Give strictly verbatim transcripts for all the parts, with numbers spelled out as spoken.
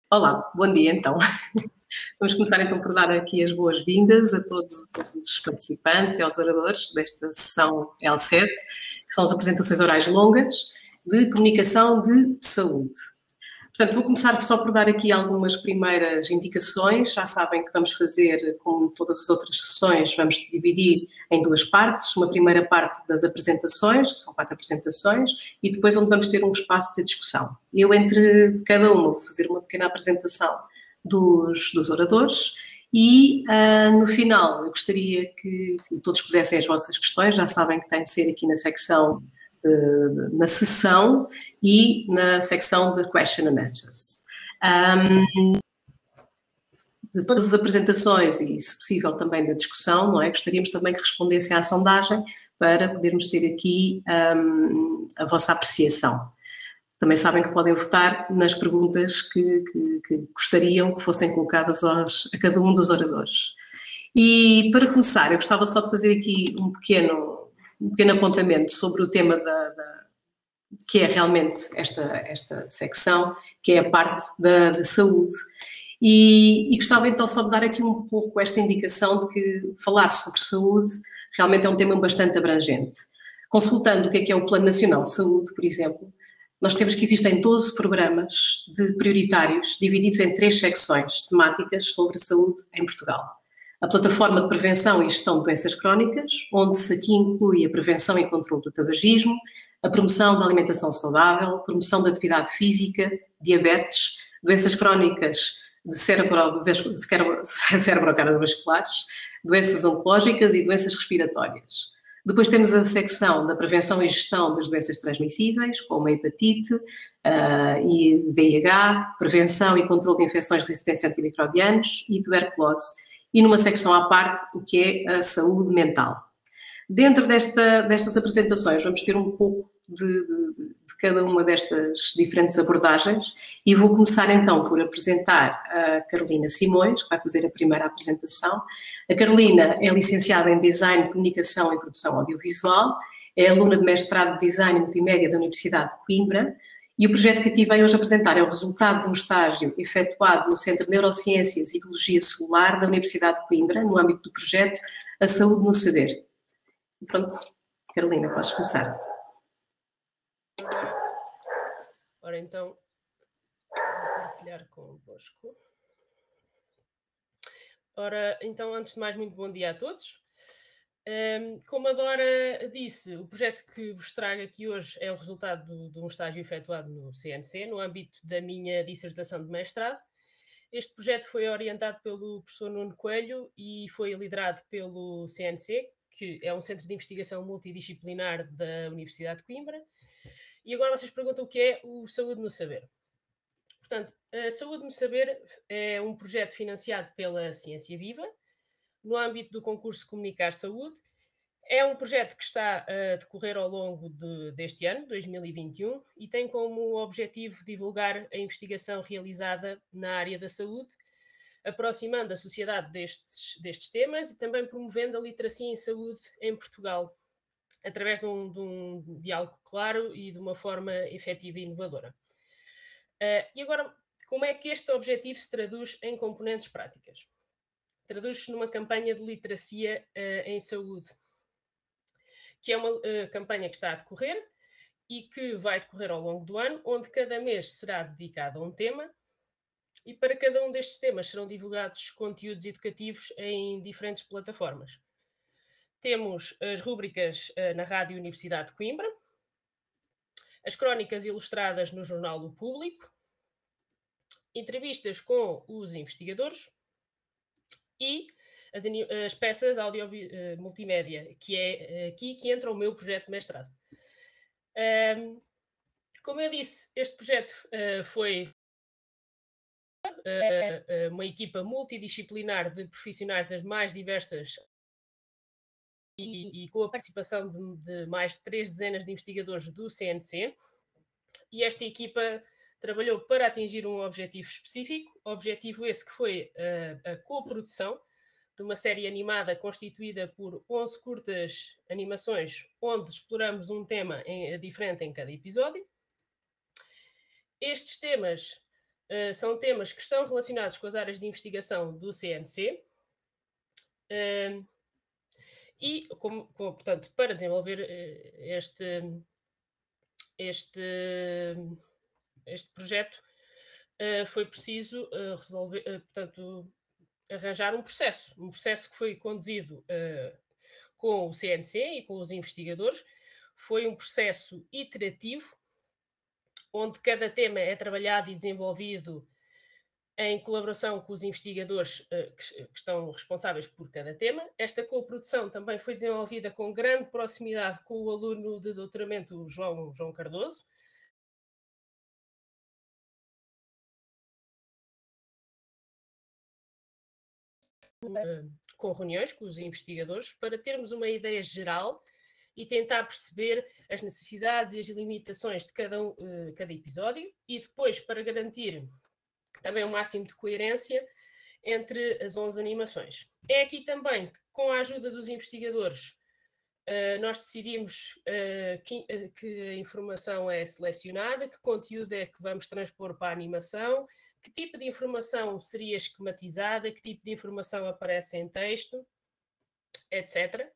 Olá, bom dia então. Vamos começar então por dar aqui as boas-vindas a todos os participantes e aos oradores desta sessão L sete, que são as apresentações orais longas de comunicação de saúde. Portanto, vou começar só por dar aqui algumas primeiras indicações. Já sabem que vamos fazer, como todas as outras sessões, vamos dividir em duas partes. Uma primeira parte das apresentações, que são quatro apresentações, e depois onde vamos ter um espaço de discussão. Eu, entre cada uma, vou fazer uma pequena apresentação dos, dos oradores e, uh, no final, eu gostaria que todos pusessem as vossas questões. Já sabem que tem de ser aqui na secção De, de, na sessão e na secção de Question and Answers. Um, de todas as apresentações e, se possível, também da discussão, não é? Gostaríamos também que respondessem à sondagem para podermos ter aqui um, a vossa apreciação. Também sabem que podem votar nas perguntas que, que, que gostariam que fossem colocadas aos, a cada um dos oradores. E, para começar, eu gostava só de fazer aqui um pequeno um pequeno apontamento sobre o tema da, da, que é realmente esta, esta secção, que é a parte da, da saúde. E, e gostava então só de dar aqui um pouco esta indicação de que falar sobre saúde realmente é um tema bastante abrangente. Consultando o que é que é o Plano Nacional de Saúde, por exemplo, nós temos que existem doze programas de prioritários divididos em três secções temáticas sobre a saúde em Portugal. A Plataforma de Prevenção e Gestão de Doenças Crónicas, onde se aqui inclui a prevenção e controle do tabagismo, a promoção da alimentação saudável, promoção da atividade física, diabetes, doenças crónicas de cerebro-cardiovasculares, doenças oncológicas e doenças respiratórias. Depois temos a secção da prevenção e gestão das doenças transmissíveis, como a hepatite uh, e V I H, prevenção e controle de infecções resistentes a antimicrobianos e tuberculose. E numa secção à parte, o que é a saúde mental. Dentro desta, destas apresentações, vamos ter um pouco de, de, de cada uma destas diferentes abordagens e vou começar então por apresentar a Carolina Simões, que vai fazer a primeira apresentação. A Carolina é licenciada em Design de Comunicação e Produção Audiovisual, é aluna de mestrado de Design e Multimédia da Universidade de Coimbra. E o projeto que aqui venho hoje apresentar é o resultado de um estágio efetuado no Centro de Neurociências e Biologia Celular da Universidade de Coimbra, no âmbito do projeto A Saúde no Saber. Pronto, Carolina, podes começar. Ora, então, vou partilhar convosco. Ora, então, antes de mais, muito bom dia a todos. Um, como a Dora disse, o projeto que vos trago aqui hoje é o resultado do, de um estágio efetuado no C N C, no âmbito da minha dissertação de mestrado. Este projeto foi orientado pelo professor Nuno Coelho e foi liderado pelo C N C, que é um centro de investigação multidisciplinar da Universidade de Coimbra. E agora vocês perguntam o que é o Saúde no Saber. Portanto, a Saúde no Saber é um projeto financiado pela Ciência Viva, no âmbito do concurso Comunicar Saúde. É um projeto que está a decorrer ao longo de, deste ano, dois mil e vinte e um, e tem como objetivo divulgar a investigação realizada na área da saúde, aproximando a sociedade destes, destes temas e também promovendo a literacia em saúde em Portugal, através de um, de um diálogo claro e de uma forma efetiva e inovadora. Uh, e agora, como é que este objetivo se traduz em componentes práticas? Traduz-se numa campanha de literacia uh, em saúde, que é uma uh, campanha que está a decorrer e que vai decorrer ao longo do ano, onde cada mês será dedicado a um tema e para cada um destes temas serão divulgados conteúdos educativos em diferentes plataformas. Temos as rúbricas uh, na Rádio Universidade de Coimbra, as crónicas ilustradas no jornal O Público, entrevistas com os investigadores e as, as peças audio uh, multimédia, que é aqui que entra o meu projeto de mestrado. Um, como eu disse, este projeto uh, foi uh, uma equipa multidisciplinar de profissionais das mais diversas e, e com a participação de, de mais de três dezenas de investigadores do C N C. E esta equipa trabalhou para atingir um objetivo específico, objetivo esse que foi uh, a coprodução de uma série animada constituída por onze curtas animações, onde exploramos um tema em, diferente em cada episódio. Estes temas Uh, são temas que estão relacionados com as áreas de investigação do C N C. Uh, e, como, como, portanto, para desenvolver uh, este, este, este projeto, uh, foi preciso uh, resolver, uh, portanto, arranjar um processo, um processo que foi conduzido uh, com o C N C e com os investigadores. Foi um processo iterativo, onde cada tema é trabalhado e desenvolvido em colaboração com os investigadores uh, que, que estão responsáveis por cada tema. Esta coprodução também foi desenvolvida com grande proximidade com o aluno de doutoramento João, João Cardoso. Uh, com reuniões com os investigadores para termos uma ideia geral e tentar perceber as necessidades e as limitações de cada, um, uh, cada episódio, e depois para garantir também o máximo de coerência entre as onze animações. É aqui também que, com a ajuda dos investigadores, uh, nós decidimos uh, que, uh, que a informação é selecionada, que conteúdo é que vamos transpor para a animação, que tipo de informação seria esquematizada, que tipo de informação aparece em texto, etcétera.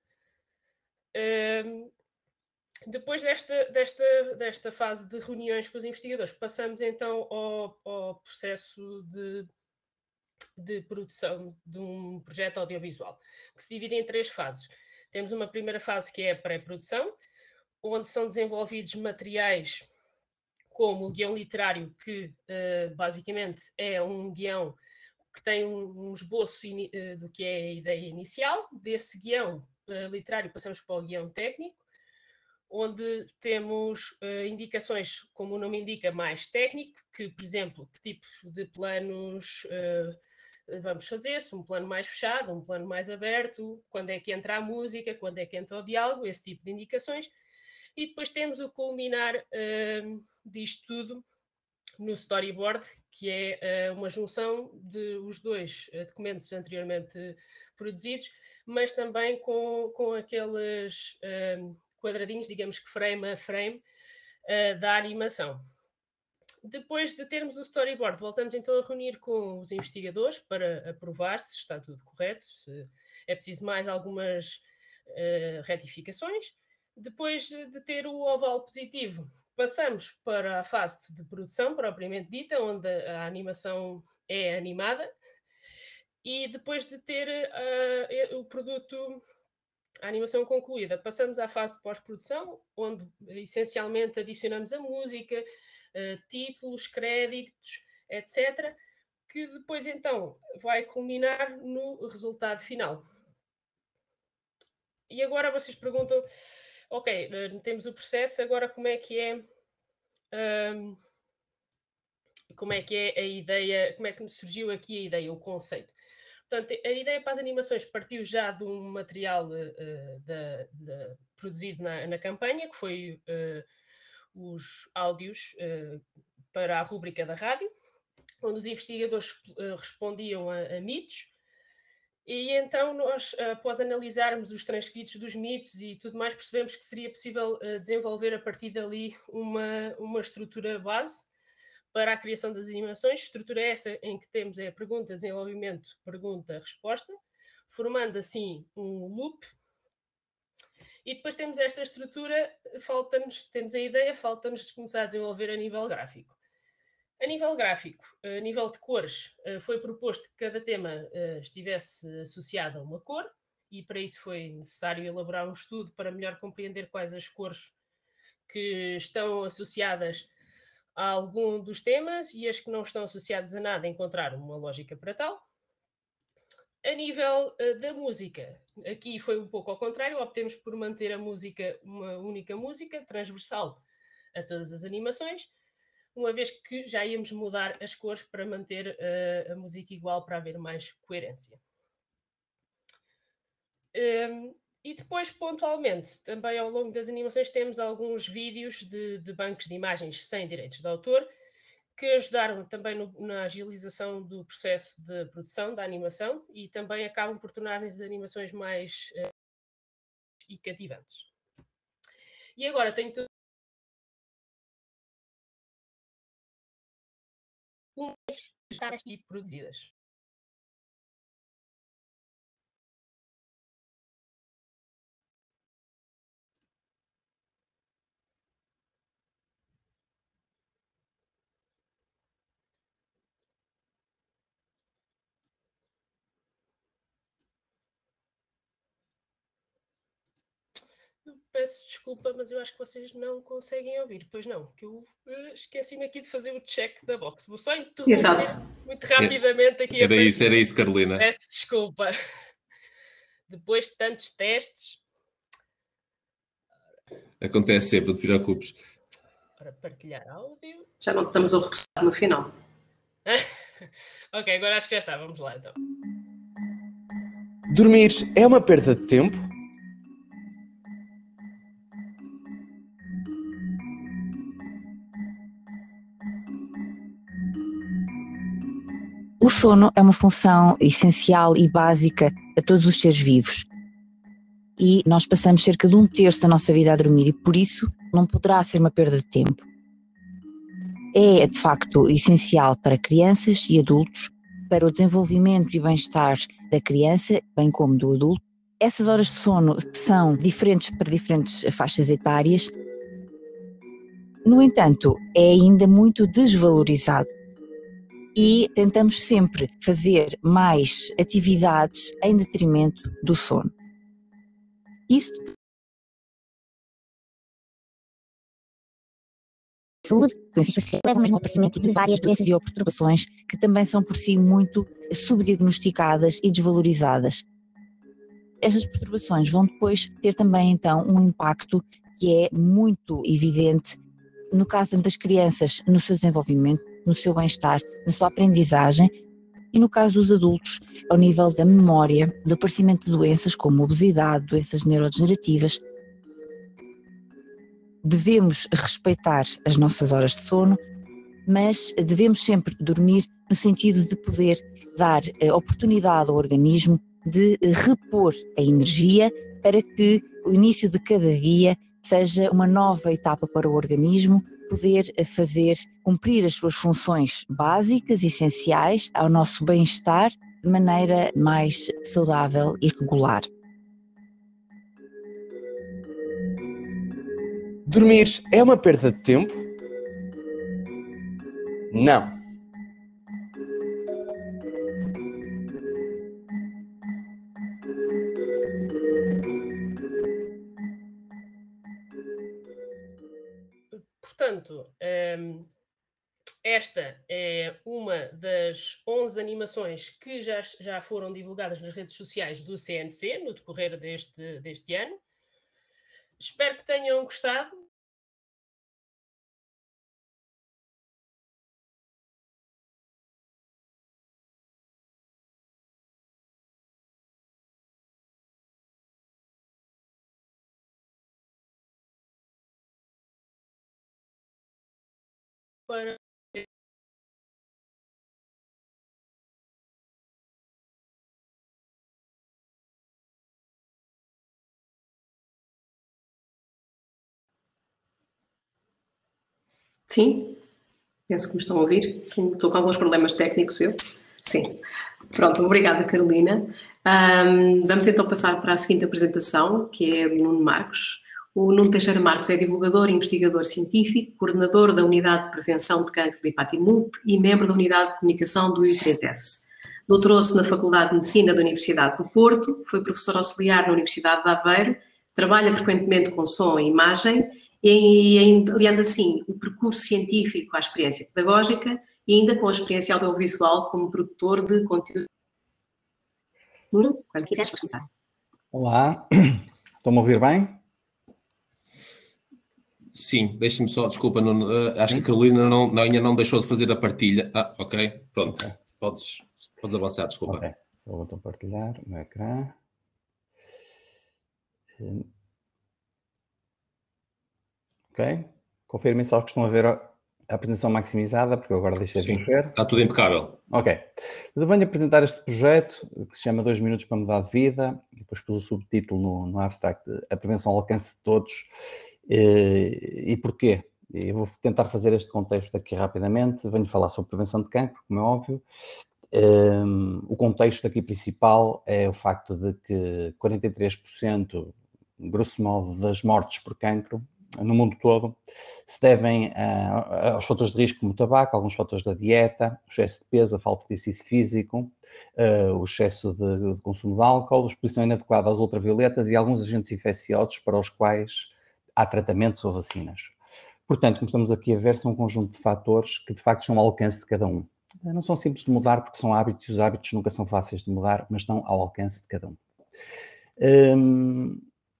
Uh, depois desta, desta, desta fase de reuniões com os investigadores, passamos então ao, ao processo de, de produção de um projeto audiovisual, que se divide em três fases. Temos uma primeira fase que é a pré-produção, onde são desenvolvidos materiais como o guião literário, que uh, basicamente é um guião que tem um, um esboço uh, do que é a ideia inicial. Desse guião uh, literário passamos para o guião técnico, onde temos uh, indicações, como o nome indica, mais técnico, que, por exemplo, que tipo de planos uh, vamos fazer, se um plano mais fechado, um plano mais aberto, quando é que entra a música, quando é que entra o diálogo, esse tipo de indicações. E depois temos o culminar uh, disto tudo no storyboard, que é uh, uma junção de os dois uh, documentos anteriormente produzidos, mas também com, com aqueles uh, quadradinhos, digamos que frame a frame, uh, da animação. Depois de termos o storyboard, voltamos então a reunir com os investigadores para aprovar se está tudo correto, se é preciso mais algumas uh, retificações. Depois de ter o oval positivo, passamos para a fase de produção propriamente dita, onde a animação é animada, e depois de ter uh, o produto, a animação concluída, passamos à fase de pós-produção, onde essencialmente adicionamos a música, uh, títulos, créditos, etcétera, que depois então vai culminar no resultado final. E agora vocês perguntam, ok, temos o processo, agora como é que é um, como é que é a ideia, como é que surgiu aqui a ideia, o conceito. Portanto, a ideia para as animações partiu já de um material uh, de, de, produzido na, na campanha, que foi uh, os áudios uh, para a rúbrica da rádio, onde os investigadores uh, respondiam a, a mitos. E então nós, após analisarmos os transcritos dos mitos e tudo mais, percebemos que seria possível uh, desenvolver a partir dali uma, uma estrutura base para a criação das animações. Estrutura essa em que temos é pergunta, desenvolvimento, pergunta, resposta, formando assim um loop. E depois temos esta estrutura, falta-nos, temos a ideia, falta-nos começar a desenvolver a nível gráfico. A nível gráfico, a nível de cores, foi proposto que cada tema estivesse associado a uma cor, e para isso foi necessário elaborar um estudo para melhor compreender quais as cores que estão associadas a algum dos temas e as que não estão associadas a nada, encontrar uma lógica para tal. A nível uh, da música, aqui foi um pouco ao contrário, optemos por manter a música, uma única música, transversal a todas as animações, uma vez que já íamos mudar as cores para manter uh, a música igual, para haver mais coerência. Um, e depois, pontualmente, também ao longo das animações, temos alguns vídeos de, de bancos de imagens sem direitos de autor, que ajudaram também no, na agilização do processo de produção da animação e também acabam por tornar as animações mais uh, e cativantes. E agora tenho uma vez e produzidas. Peço desculpa, mas eu acho que vocês não conseguem ouvir. Pois não, que eu uh, esqueci-me aqui de fazer o check da box. Vou só interromper Exato. muito rapidamente aqui. Era a isso, era isso, Carolina. Peço desculpa. Depois de tantos testes... Acontece sempre, não te preocupes. Para partilhar áudio... Já não estamos a regressar no final. Ok, agora acho que já está. Vamos lá, então. Dormir é uma perda de tempo? O sono é uma função essencial e básica a todos os seres vivos. E nós passamos cerca de um terço da nossa vida a dormir e, por isso, não poderá ser uma perda de tempo. É, de facto, essencial para crianças e adultos, para o desenvolvimento e bem-estar da criança, bem como do adulto. Essas horas de sono são diferentes para diferentes faixas etárias. No entanto, é ainda muito desvalorizado. E tentamos sempre fazer mais atividades em detrimento do sono. Isso saúde, doenças sociais, leva mesmo ao aparecimento de várias doenças e ou perturbações que também são por si muito subdiagnosticadas e desvalorizadas. Estas perturbações vão depois ter também então um impacto que é muito evidente no caso das crianças, no seu desenvolvimento, no seu bem-estar, na sua aprendizagem e no caso dos adultos, ao nível da memória, do aparecimento de doenças como obesidade, doenças neurodegenerativas. Devemos respeitar as nossas horas de sono, mas devemos sempre dormir no sentido de poder dar a oportunidade ao organismo de repor a energia para que o início de cada dia seja uma nova etapa para o organismo poder fazer cumprir as suas funções básicas, essenciais ao nosso bem-estar de maneira mais saudável e regular. Dormir é uma perda de tempo? Não. Portanto, esta é uma das onze animações que já, já foram divulgadas nas redes sociais do C N C no decorrer deste, deste ano. Espero que tenham gostado. Para Sim, penso que me estão a ouvir. Estou com alguns problemas técnicos, eu. Sim. Pronto, obrigada, Carolina. Um, vamos então passar para a seguinte apresentação, que é do Nuno Marcos. O Nuno Teixeira Marcos é divulgador e investigador científico, coordenador da Unidade de Prevenção de Cancro de Ipatinub e membro da Unidade de Comunicação do I três S. Doutorou-se na Faculdade de Medicina da Universidade do Porto, foi professor auxiliar na Universidade de Aveiro, trabalha frequentemente com som e imagem e, aliando assim o percurso científico à experiência pedagógica e ainda com a experiência audiovisual como produtor de conteúdo. Nuno, quando quiseres, podes começar. Olá, estão-me a ouvir bem? Sim, deixe-me só, desculpa, não, uh, acho que a Carolina não, não, ainda não deixou de fazer a partilha. Ah, ok, pronto, okay. Podes, podes avançar, desculpa. Ok, vou então partilhar o meu ecrã. Ok, confirmem só que estão a ver a apresentação maximizada, porque eu agora deixei Sim, de ver. Está tudo impecável. Ok, eu venho apresentar este projeto que se chama dois minutos para mudar de vida, e depois pus o subtítulo no, no abstract, a prevenção ao alcance de todos. E, e porquê? Eu vou tentar fazer este contexto aqui rapidamente. Venho falar sobre prevenção de cancro, como é óbvio. Um, o contexto aqui principal é o facto de que quarenta e três por cento, grosso modo, das mortes por cancro no mundo todo se devem uh, aos fatores de risco como o tabaco, alguns fatores da dieta, o excesso de peso, a falta de exercício físico, uh, o excesso de, de consumo de álcool, a exposição inadequada às ultravioletas e alguns agentes infecciosos para os quais há tratamentos ou vacinas. Portanto, como estamos aqui a ver, são um conjunto de fatores que de facto estão ao alcance de cada um. Não são simples de mudar porque são hábitos e os hábitos nunca são fáceis de mudar, mas estão ao alcance de cada um. Hum,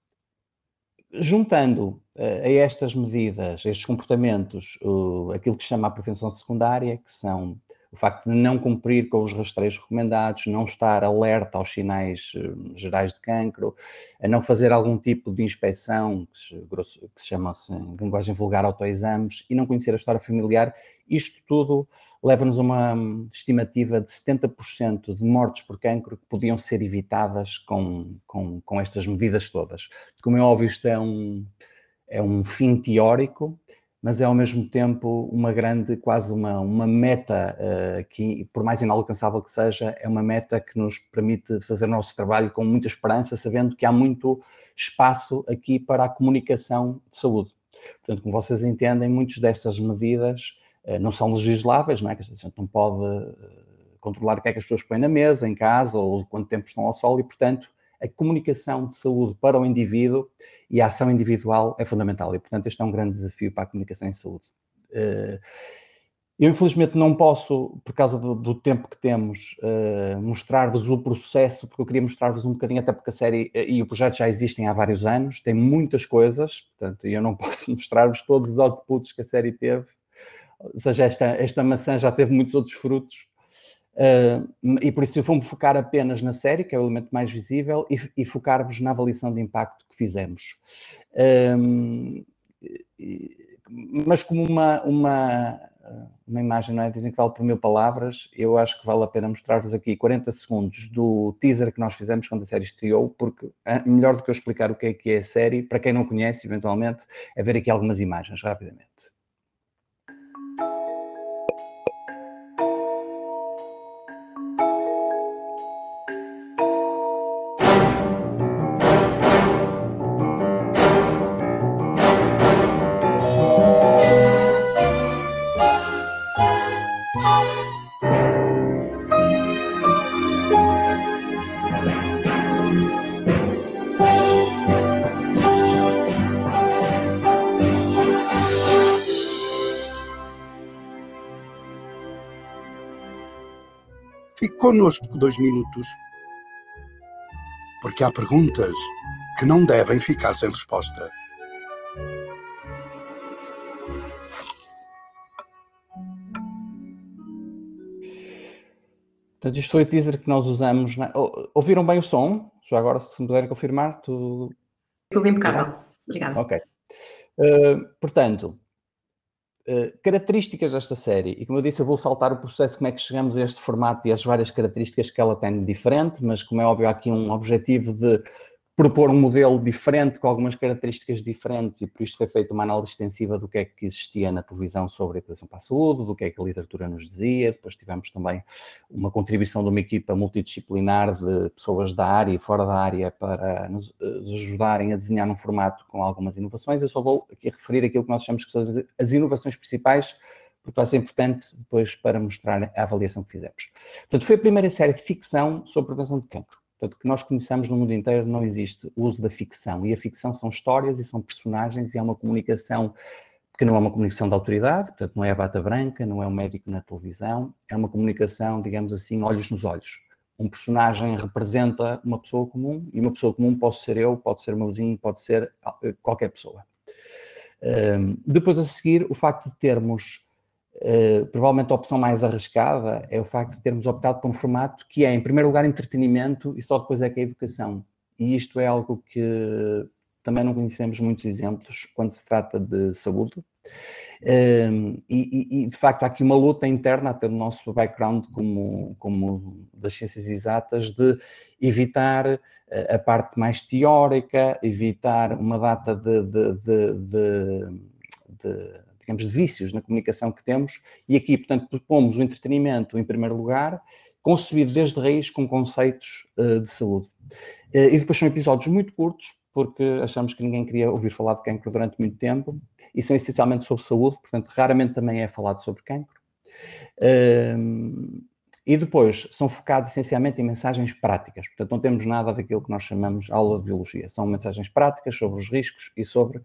juntando uh, a estas medidas, a estes comportamentos, uh, aquilo que se chama a prevenção secundária, que são o facto de não cumprir com os rastreios recomendados, não estar alerta aos sinais uh, gerais de cancro, a não fazer algum tipo de inspeção, que se, grosso, que se chama em linguagem vulgar autoexames, e não conhecer a história familiar, isto tudo leva-nos a uma estimativa de setenta por cento de mortes por cancro que podiam ser evitadas com, com, com estas medidas todas. Como é óbvio, isto é um, é um fim teórico, mas é ao mesmo tempo uma grande, quase uma, uma meta uh, que, por mais inalcançável que seja, é uma meta que nos permite fazer o nosso trabalho com muita esperança, sabendo que há muito espaço aqui para a comunicação de saúde. Portanto, como vocês entendem, muitas destas medidas não são legisláveis, não é? Que a gente não pode controlar o que é que as pessoas põem na mesa, em casa, ou quanto tempo estão ao sol, e, portanto, a comunicação de saúde para o indivíduo e a ação individual é fundamental. E, portanto, este é um grande desafio para a comunicação em saúde. Eu, infelizmente, não posso, por causa do, do tempo que temos, mostrar-vos o processo, porque eu queria mostrar-vos um bocadinho, até porque a série e o projeto já existem há vários anos, tem muitas coisas, portanto, eu não posso mostrar-vos todos os outputs que a série teve. Ou seja, esta, esta maçã já teve muitos outros frutos, uh, e por isso eu vou-me focar apenas na série, que é o elemento mais visível, e, e focar-vos na avaliação de impacto que fizemos. Um, mas como uma, uma, uma imagem, não é? Dizem que vale por mil palavras, eu acho que vale a pena mostrar-vos aqui quarenta segundos do teaser que nós fizemos quando a série estreou, porque melhor do que eu explicar o que é que é a série, para quem não conhece, eventualmente, é ver aqui algumas imagens, rapidamente. Fique connosco dois minutos, porque há perguntas que não devem ficar sem resposta. Portanto, isto foi o teaser que nós usamos. Na... Ouviram bem o som? Já agora, se me puderem confirmar, tudo... Tudo impecável. Obrigada. Ok. Uh, portanto, uh, características desta série. E como eu disse, eu vou saltar o processo, como é que chegamos a este formato e as várias características que ela tem de diferente, mas como é óbvio, há aqui um objetivo de propor um modelo diferente, com algumas características diferentes, e por isto foi feita uma análise extensiva do que é que existia na televisão sobre a educação para a saúde, do que é que a literatura nos dizia. Depois tivemos também uma contribuição de uma equipa multidisciplinar de pessoas da área e fora da área para nos ajudarem a desenhar um formato com algumas inovações. Eu só vou aqui referir aquilo que nós achamos que são as inovações principais, porque vai ser importante depois para mostrar a avaliação que fizemos. Portanto, foi a primeira série de ficção sobre prevenção de cancro. Portanto, que nós conheçamos no mundo inteiro, não existe o uso da ficção. E a ficção são histórias e são personagens, e é uma comunicação que não é uma comunicação de autoridade, portanto, não é a bata branca, não é um médico na televisão, é uma comunicação, digamos assim, olhos nos olhos. Um personagem representa uma pessoa comum, e uma pessoa comum pode ser eu, pode ser o meu vizinho, pode ser qualquer pessoa. Um, depois, a seguir, o facto de termos Uh, provavelmente a opção mais arriscada é o facto de termos optado por um formato que é, em primeiro lugar, entretenimento, e só depois é que é educação. E isto é algo que também não conhecemos muitos exemplos quando se trata de saúde. Um, e, e, de facto, há aqui uma luta interna, até do nosso background como, como das ciências exatas, de evitar a parte mais teórica, evitar uma data de, de, de, de, de digamos, de vícios na comunicação que temos, e aqui, portanto, propomos o entretenimento em primeiro lugar, concebido desde raiz com conceitos uh, de saúde. Uh, e depois são episódios muito curtos, porque achamos que ninguém queria ouvir falar de cancro durante muito tempo, e são essencialmente sobre saúde, portanto, raramente também é falado sobre cancro. Uh, e depois são focados essencialmente em mensagens práticas, portanto, não temos nada daquilo que nós chamamos aula de biologia, são mensagens práticas sobre os riscos e sobre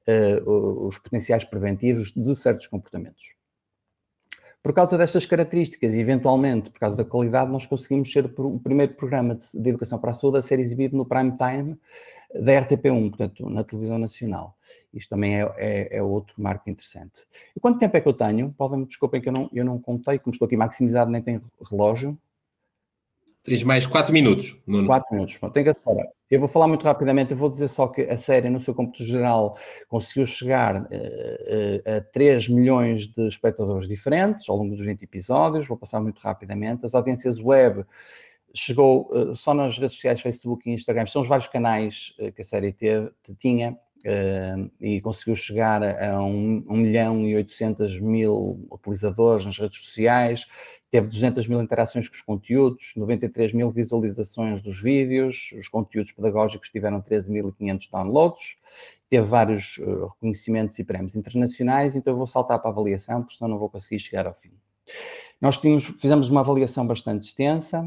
uh, os potenciais preventivos de certos comportamentos. Por causa destas características e, eventualmente, por causa da qualidade, nós conseguimos ser o primeiro programa de, de educação para a saúde a ser exibido no prime time da R T P um, portanto, na televisão nacional. Isto também é, é, é outro marco interessante. E quanto tempo é que eu tenho? Podem-me, desculpem que eu não, eu não contei, como estou aqui maximizado, nem tenho relógio. Tens mais quatro minutos, Nuno. quatro minutos, não tenho que acelerar. Eu vou falar muito rapidamente, eu vou dizer só que a série, no seu cômputo geral, conseguiu chegar uh, uh, a três milhões de espectadores diferentes ao longo dos vinte episódios, vou passar muito rapidamente. As audiências web chegou uh, só nas redes sociais, Facebook e Instagram, são os vários canais uh, que a série teve, tinha, uh, e conseguiu chegar a um, um milhão e oitocentos mil utilizadores nas redes sociais. Teve duzentas mil interações com os conteúdos, noventa e três mil visualizações dos vídeos, os conteúdos pedagógicos tiveram treze mil e quinhentos downloads, teve vários uh, reconhecimentos e prémios internacionais, então eu vou saltar para a avaliação, porque senão não vou conseguir chegar ao fim. Nós tínhamos, fizemos uma avaliação bastante extensa,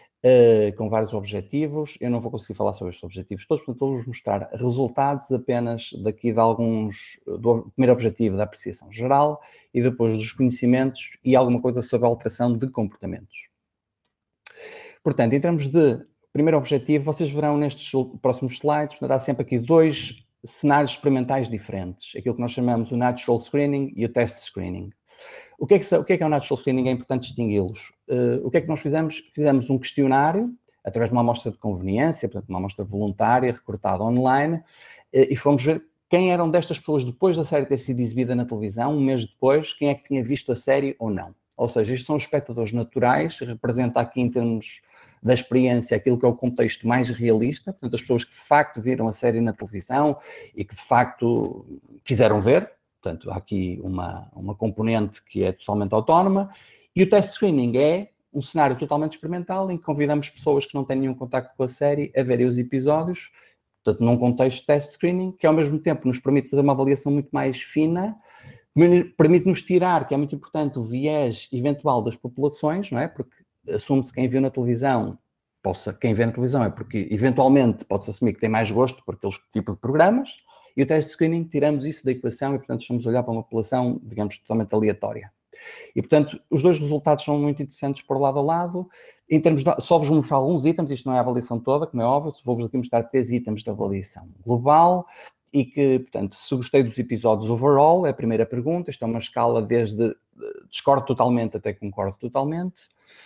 uh, com vários objetivos, eu não vou conseguir falar sobre estes objetivos todos, portanto vou-vos mostrar resultados apenas daqui de alguns, do primeiro objetivo da apreciação geral, e depois dos conhecimentos e alguma coisa sobre a alteração de comportamentos. Portanto, em termos de primeiro objetivo, vocês verão nestes próximos slides, há sempre aqui dois cenários experimentais diferentes, aquilo que nós chamamos o Natural Screening e o Test Screening. O que é que, o que é, que é o Natural Screening? É importante distingui-los. Uh, o que é que nós fizemos? Fizemos um questionário, através de uma amostra de conveniência, portanto, uma amostra voluntária, recortada online, uh, e fomos ver quem eram destas pessoas, depois da série ter sido exibida na televisão, um mês depois, quem é que tinha visto a série ou não. Ou seja, estes são os espectadores naturais, representa aqui em termos da experiência aquilo que é o contexto mais realista, portanto, as pessoas que de facto viram a série na televisão e que de facto quiseram ver, portanto, há aqui uma, uma componente que é totalmente autónoma, e o test screening é um cenário totalmente experimental em que convidamos pessoas que não têm nenhum contacto com a série a verem os episódios, portanto, num contexto de test screening, que ao mesmo tempo nos permite fazer uma avaliação muito mais fina, permite-nos tirar, que é muito importante, o viés eventual das populações, não é? Porque assume-se que quem viu na televisão, possa, quem vê na televisão é porque eventualmente pode-se assumir que tem mais gosto por aqueles tipos de programas, e o test screening tiramos isso da equação e, portanto, estamos a olhar para uma população, digamos, totalmente aleatória. E, portanto, os dois resultados são muito interessantes por lado a lado. Em termos de, só vos mostrar alguns itens, isto não é a avaliação toda, como é óbvio, vou-vos aqui mostrar três itens de avaliação global e que, portanto, se gostei dos episódios overall, é a primeira pergunta, isto é uma escala desde discordo totalmente até concordo totalmente.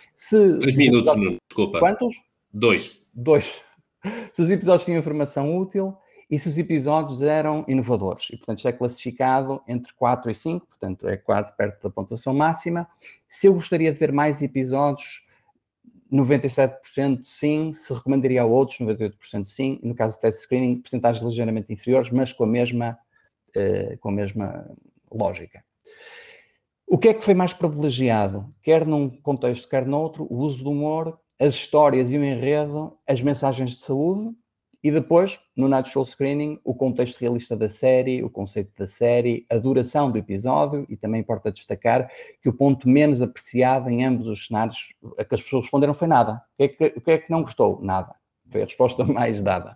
Se Dois minutos, episódios, desculpa. Quantos? Dois. Dois. Se os episódios tinham informação útil e se os episódios eram inovadores. E, portanto, isto é classificado entre quatro e cinco, portanto, é quase perto da pontuação máxima. Se eu gostaria de ver mais episódios, noventa e sete por cento sim, se recomendaria a outros, noventa e oito por cento sim, e no caso do test screening, percentagens ligeiramente inferiores, mas com a mesma, uh, com a mesma lógica. O que é que foi mais privilegiado? Quer num contexto, quer noutro, o uso do humor, as histórias e o enredo, as mensagens de saúde, e depois, no Natural Screening, o contexto realista da série, o conceito da série, a duração do episódio, e também importa destacar que o ponto menos apreciado em ambos os cenários a que as pessoas responderam foi nada. O que é que, o que, é que não gostou? Nada. Foi a resposta mais dada.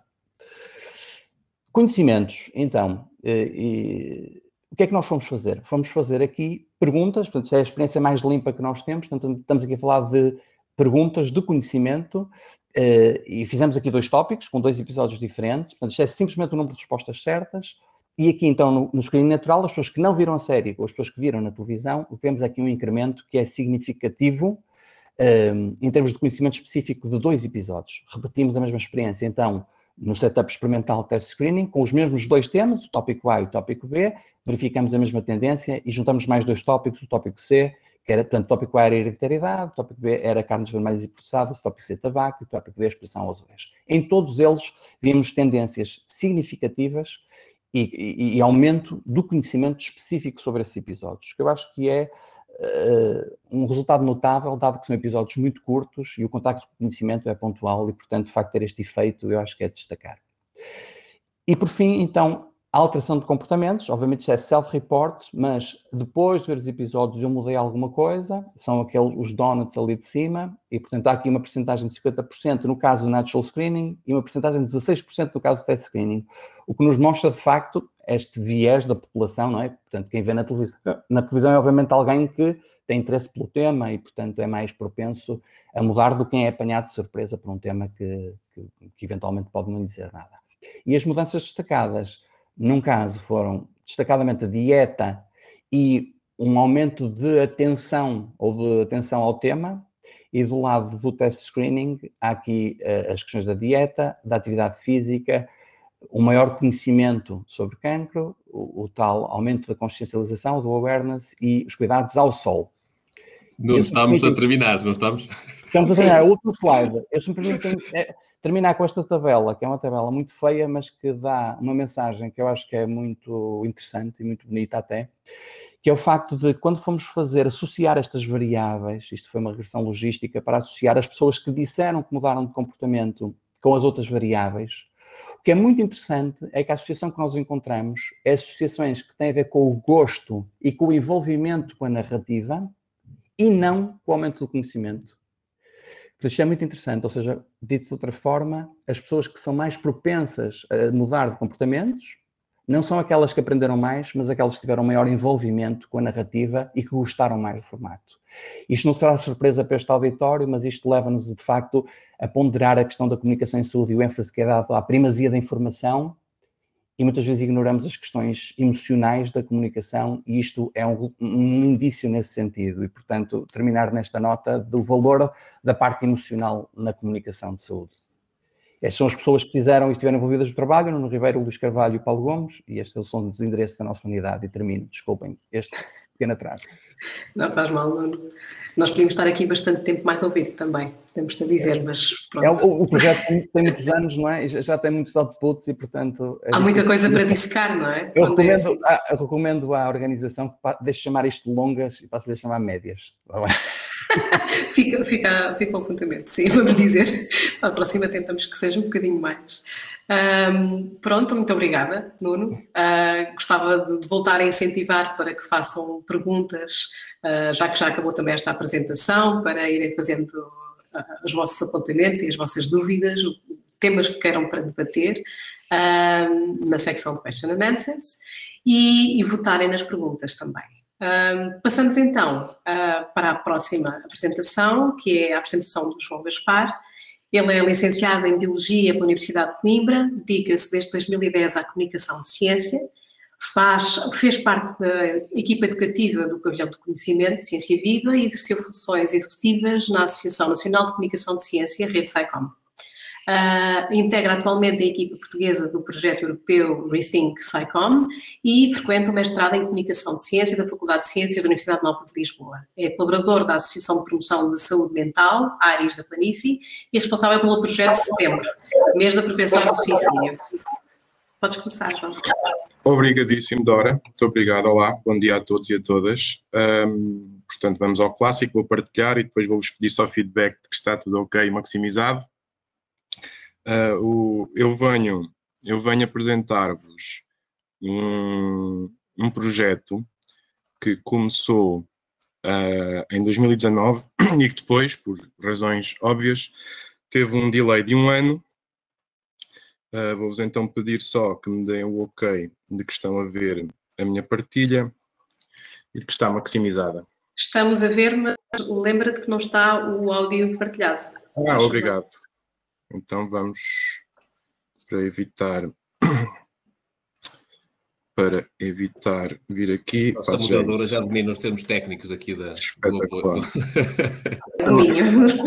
Conhecimentos, então. E, e, o que é que nós fomos fazer? Fomos fazer aqui perguntas, portanto, é a experiência mais limpa que nós temos, portanto, estamos aqui a falar de perguntas de conhecimento. Uh, e fizemos aqui dois tópicos, com dois episódios diferentes, portanto, isto é simplesmente o número de respostas certas, e aqui então no, no screening natural, as pessoas que não viram a série, ou as pessoas que viram na televisão, temos aqui um incremento que é significativo uh, em termos de conhecimento específico de dois episódios. Repetimos a mesma experiência, então, no setup experimental test screening, com os mesmos dois temas, o tópico A e o tópico B, verificamos a mesma tendência e juntamos mais dois tópicos, o tópico C, que era, portanto, o tópico A era hereditariedade, o tópico B era carnes vermelhas e processadas, o tópico C tabaco e o tópico D exposição aos O S. Em todos eles vimos tendências significativas e, e, e aumento do conhecimento específico sobre esses episódios, que eu acho que é uh, um resultado notável, dado que são episódios muito curtos e o contacto com o conhecimento é pontual e, portanto, de facto, ter este efeito eu acho que é de destacar. E, por fim, então, a alteração de comportamentos, obviamente isto é self-report, mas depois de ver os episódios eu mudei alguma coisa, são aqueles, os donuts ali de cima, e portanto há aqui uma percentagem de cinquenta por cento no caso do natural screening e uma percentagem de dezasseis por cento no caso do test screening, o que nos mostra de facto este viés da população, não é? Portanto, quem vê na televisão, na televisão é obviamente alguém que tem interesse pelo tema e portanto é mais propenso a mudar do que quem é apanhado de surpresa por um tema que, que, que eventualmente pode não dizer nada. E as mudanças destacadas, num caso, foram destacadamente a dieta e um aumento de atenção ou de atenção ao tema, e do lado do test screening há aqui uh, as questões da dieta, da atividade física, o maior conhecimento sobre cancro, o, o tal aumento da consciencialização, do awareness e os cuidados ao sol. Não estamos a terminar, não estamos? Estamos a terminar. O último slide. Eu simplesmente tenho é, terminar com esta tabela, que é uma tabela muito feia, mas que dá uma mensagem que eu acho que é muito interessante e muito bonita até, que é o facto de, quando fomos fazer, associar estas variáveis, isto foi uma regressão logística, para associar as pessoas que disseram que mudaram de comportamento com as outras variáveis. O que é muito interessante é que a associação que nós encontramos é associações que têm a ver com o gosto e com o envolvimento com a narrativa e não com o aumento do conhecimento. Isto é muito interessante, ou seja, dito de outra forma, as pessoas que são mais propensas a mudar de comportamentos não são aquelas que aprenderam mais, mas aquelas que tiveram maior envolvimento com a narrativa e que gostaram mais do formato. Isto não será surpresa para este auditório, mas isto leva-nos, de facto, a ponderar a questão da comunicação em saúde e o ênfase que é dado à primazia da informação, e muitas vezes ignoramos as questões emocionais da comunicação, e isto é um, um indício nesse sentido. E, portanto, terminar nesta nota do valor da parte emocional na comunicação de saúde. Estas são as pessoas que fizeram e estiveram envolvidas no trabalho, Nuno Ribeiro, Luís Carvalho e Paulo Gomes, e estes são os endereços da nossa unidade. E termino, desculpem, este pequeno atraso. Não faz mal, Nuno. Nós podíamos estar aqui bastante tempo mais a ouvir também, temos de dizer, mas pronto. É, o, o projeto tem, tem muitos anos, não é? Já, já tem muitos outputs e, portanto... Há muita coisa para dissecar, não é? Eu recomendo, é assim. a, eu recomendo à organização que deixe chamar isto de longas e passe-lhe a chamar médias. fica, fica, fica o apontamento, sim, vamos dizer. Para a próxima tentamos que seja um bocadinho mais. Um, pronto, muito obrigada, Nuno. Uh, gostava de, de voltar a incentivar para que façam perguntas, uh, já que já acabou também esta apresentação, para irem fazendo uh, os vossos apontamentos e as vossas dúvidas, temas que queiram para debater, uh, na secção de Question and Answers, e, e votarem nas perguntas também. Uh, passamos então uh, para a próxima apresentação, que é a apresentação do João Gaspar. Ele é licenciado em Biologia pela Universidade de Coimbra, dedica-se desde dois mil e dez à comunicação de ciência, faz, fez parte da equipa educativa do Pavilhão de Conhecimento de Ciência Viva e exerceu funções executivas na Associação Nacional de Comunicação de Ciência, Rede SciComm. Uh, integra atualmente a equipa portuguesa do projeto europeu Rethink SciComm e frequenta o mestrado em Comunicação de Ciência da Faculdade de Ciências da Universidade Nova de Lisboa. É colaborador da Associação de Promoção de Saúde Mental, Ares da Planície, e responsável pelo projeto Setembro, mês da prevenção do suicídio. Podes começar, João. Obrigadíssimo, Dora. Muito obrigado. Olá, bom dia a todos e a todas. Um, portanto, vamos ao clássico, vou partilhar e depois vou-vos pedir só feedback de que está tudo ok e maximizado. Uh, o, eu venho, eu venho apresentar-vos um, um projeto que começou uh, em dois mil e dezanove e que depois, por razões óbvias, teve um delay de um ano. Uh, vou-vos então pedir só que me deem o ok de que estão a ver a minha partilha e de que está maximizada. Estamos a ver, mas lembra-te que não está o áudio partilhado. Ah, obrigado. Então vamos, para evitar, para evitar vir aqui. Nossa moderadora já domina os termos técnicos aqui da... Espetacular. Domínio.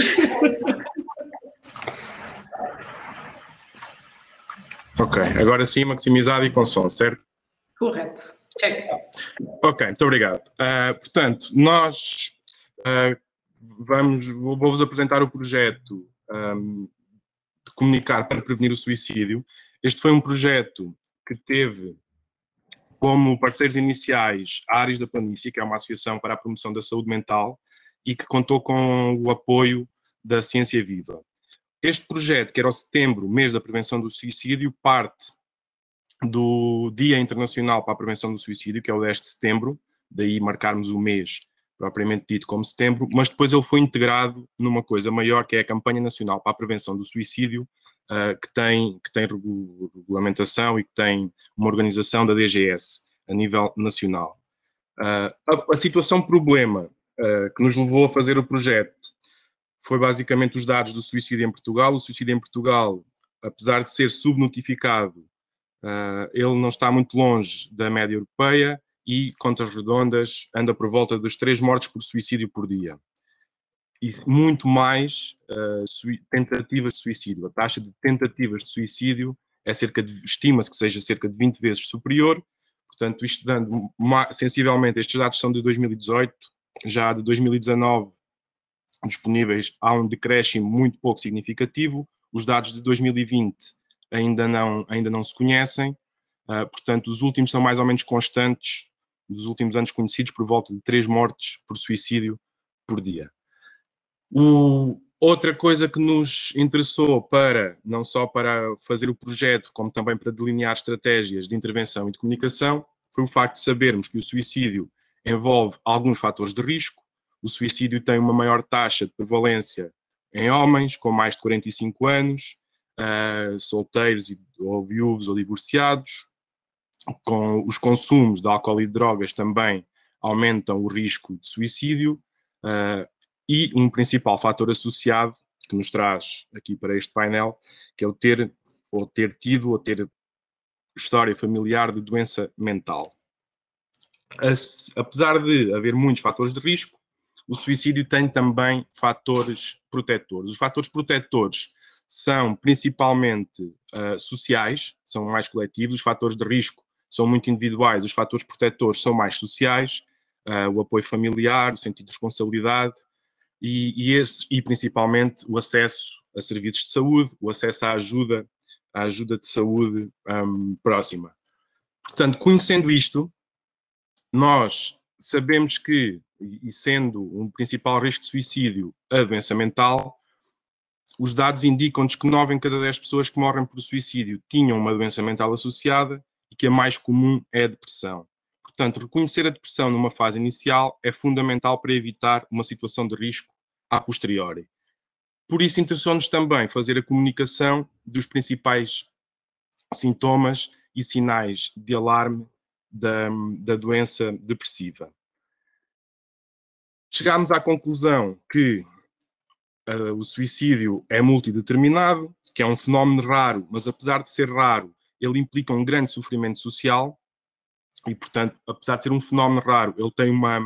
Ok, agora sim, maximizado e com som, certo? Correto. Check. Ok, muito obrigado. Uh, portanto, nós uh, vamos, vou-vos apresentar o projeto um, de Comunicar para Prevenir o Suicídio. Este foi um projeto que teve como parceiros iniciais a Ares da Planície, que é uma associação para a promoção da saúde mental e que contou com o apoio da Ciência Viva. Este projeto, que era o setembro, mês da prevenção do suicídio, parte do Dia Internacional para a Prevenção do Suicídio, que é o dez de setembro, daí marcarmos o mês propriamente dito como setembro, mas depois ele foi integrado numa coisa maior, que é a Campanha Nacional para a Prevenção do Suicídio, uh, que tem, que tem regulamentação e que tem uma organização da D G S a nível nacional. Uh, a, a situação problema uh, que nos levou a fazer o projeto foi basicamente os dados do suicídio em Portugal. O suicídio em Portugal, apesar de ser subnotificado, uh, ele não está muito longe da média europeia e, contas redondas, anda por volta dos três mortes por suicídio por dia. E muito mais uh, tentativas de suicídio. A taxa de tentativas de suicídio é cerca de, estima-se que seja cerca de vinte vezes superior. Portanto, isto dando sensivelmente, estes dados são de dois mil e dezoito, já de dois mil e dezanove disponíveis, há um decréscimo muito pouco significativo. Os dados de dois mil e vinte ainda não, ainda não se conhecem, uh, portanto, os últimos são mais ou menos constantes, dos últimos anos conhecidos, por volta de três mortes por suicídio por dia. O, outra coisa que nos interessou para, não só para fazer o projeto, como também para delinear estratégias de intervenção e de comunicação, foi o facto de sabermos que o suicídio envolve alguns fatores de risco. O suicídio tem uma maior taxa de prevalência em homens com mais de quarenta e cinco anos, uh, solteiros ou viúvos ou divorciados. Com os consumos de álcool e de drogas também aumentam o risco de suicídio, uh, e um principal fator associado que nos traz aqui para este painel, que é o ter, ou ter tido, ou ter história familiar de doença mental. As, apesar de haver muitos fatores de risco, o suicídio tem também fatores protetores. Os fatores protetores são principalmente uh, sociais, são mais coletivos. Os fatores de risco são muito individuais, os fatores protetores são mais sociais, uh, o apoio familiar, o sentido de responsabilidade e, e, esse, e principalmente o acesso a serviços de saúde, o acesso à ajuda, à ajuda de saúde um, próxima. Portanto, conhecendo isto, nós sabemos que, e sendo um principal risco de suicídio a doença mental, os dados indicam-nos que nove em cada dez pessoas que morrem por suicídio tinham uma doença mental associada e que a mais comum é a depressão. Portanto, reconhecer a depressão numa fase inicial é fundamental para evitar uma situação de risco a posteriori. Por isso, interessou-nos também fazer a comunicação dos principais sintomas e sinais de alarme da, da doença depressiva. Chegámos à conclusão que uh, o suicídio é multideterminado, que é um fenómeno raro, mas apesar de ser raro, ele implica um grande sofrimento social e, portanto, apesar de ser um fenómeno raro, ele tem uma...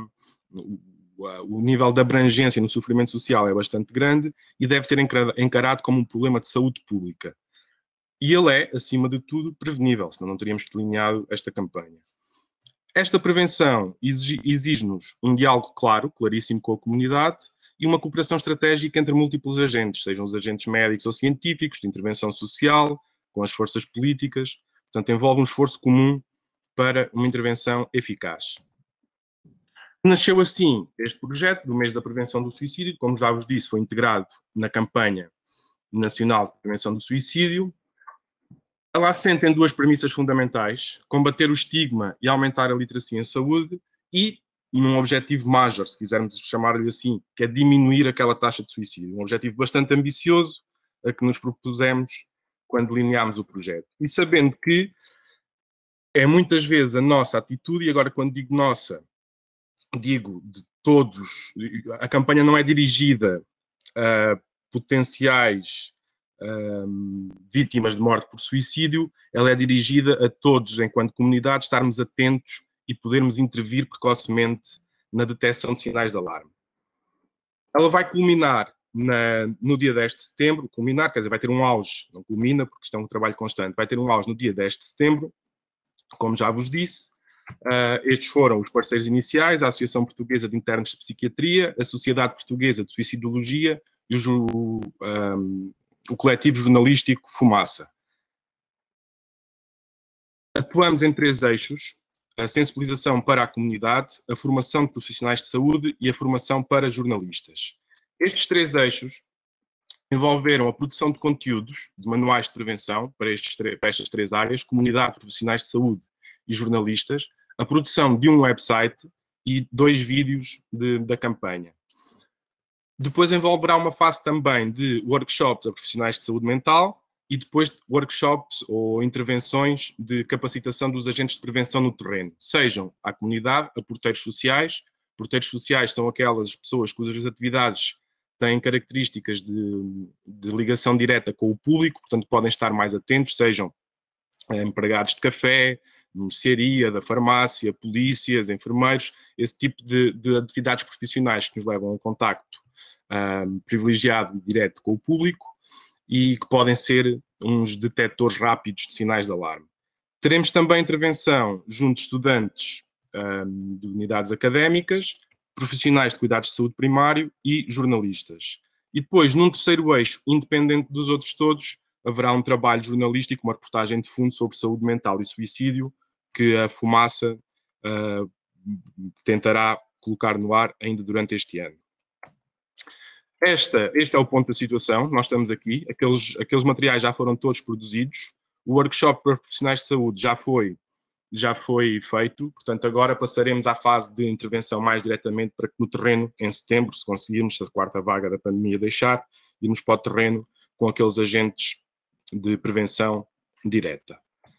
o nível de abrangência no sofrimento social é bastante grande e deve ser encarado como um problema de saúde pública. E ele é, acima de tudo, prevenível, senão não teríamos delineado esta campanha. Esta prevenção exige-nos um diálogo claro, claríssimo com a comunidade e uma cooperação estratégica entre múltiplos agentes, sejam os agentes médicos ou científicos, de intervenção social, com as forças políticas. Portanto, envolve um esforço comum para uma intervenção eficaz. Nasceu assim este projeto do mês da prevenção do suicídio, como já vos disse, foi integrado na campanha nacional de prevenção do suicídio. Ela assenta em duas premissas fundamentais: combater o estigma e aumentar a literacia em saúde, e num objetivo major, se quisermos chamar-lhe assim, que é diminuir aquela taxa de suicídio. Um objetivo bastante ambicioso a que nos propusemos quando delineámos o projeto. E sabendo que é muitas vezes a nossa atitude, e agora quando digo nossa, digo de todos, a campanha não é dirigida a potenciais um, vítimas de morte por suicídio, ela é dirigida a todos, enquanto comunidade, estarmos atentos e podermos intervir precocemente na detecção de sinais de alarme. Ela vai culminar na, no dia dez de setembro, culminar, quer dizer, vai ter um auge, não culmina porque isto é um trabalho constante, vai ter um auge no dia dez de setembro, como já vos disse. Uh, estes foram os parceiros iniciais: a Associação Portuguesa de Internos de Psiquiatria, a Sociedade Portuguesa de Suicidologia e o, um, o coletivo jornalístico Fumaça. Atuamos em três eixos. a sensibilização para a comunidade, a formação de profissionais de saúde e a formação para jornalistas. Estes três eixos envolveram a produção de conteúdos, de manuais de prevenção para, estes, para estas três áreas, comunidade, profissionais de saúde e jornalistas, a produção de um website e dois vídeos de, da campanha. Depois envolverá uma fase também de workshops a profissionais de saúde mental e depois workshops ou intervenções de capacitação dos agentes de prevenção no terreno, sejam à comunidade, a porteiros sociais. Porteiros sociais são aquelas pessoas cujas atividades têm características de, de ligação direta com o público, portanto podem estar mais atentos, sejam empregados de café, mercearia, da farmácia, polícias, enfermeiros, esse tipo de, de atividades profissionais que nos levam a um contacto um, privilegiado e direto com o público e que podem ser uns detectores rápidos de sinais de alarme. Teremos também intervenção junto de estudantes um, de unidades académicas, profissionais de cuidados de saúde primário e jornalistas. E depois, num terceiro eixo, independente dos outros todos, haverá um trabalho jornalístico, uma reportagem de fundo sobre saúde mental e suicídio, que a Fumaça uh, tentará colocar no ar ainda durante este ano. Esta, este é o ponto da situação, nós estamos aqui, aqueles, aqueles materiais já foram todos produzidos, o workshop para profissionais de saúde já foi, já foi feito, portanto agora passaremos à fase de intervenção mais diretamente para que no terreno, em setembro, se conseguirmos, se a quarta vaga da pandemia deixar, irmos para o terreno com aqueles agentes de prevenção direta.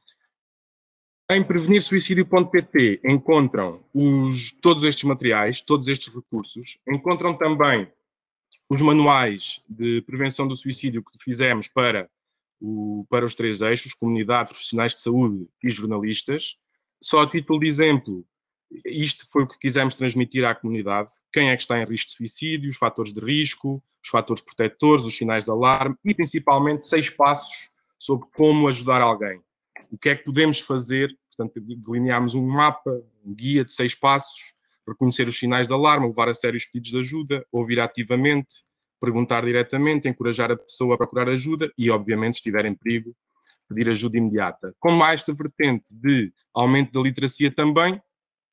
Em prevenir suicídio ponto pt encontram os, todos estes materiais, todos estes recursos, encontram também os manuais de prevenção do suicídio que fizemos para, o, para os três eixos, comunidade, profissionais de saúde e jornalistas. Só a título de exemplo, isto foi o que quisemos transmitir à comunidade, quem é que está em risco de suicídio, os fatores de risco, os fatores protetores, os sinais de alarme e principalmente seis passos sobre como ajudar alguém. O que é que podemos fazer? Portanto, delineámos um mapa, um guia de seis passos, reconhecer os sinais de alarme, levar a sério os pedidos de ajuda, ouvir ativamente, perguntar diretamente, encorajar a pessoa a procurar ajuda e, obviamente, se estiver em perigo, pedir ajuda imediata. Com mais esta vertente de aumento da literacia também,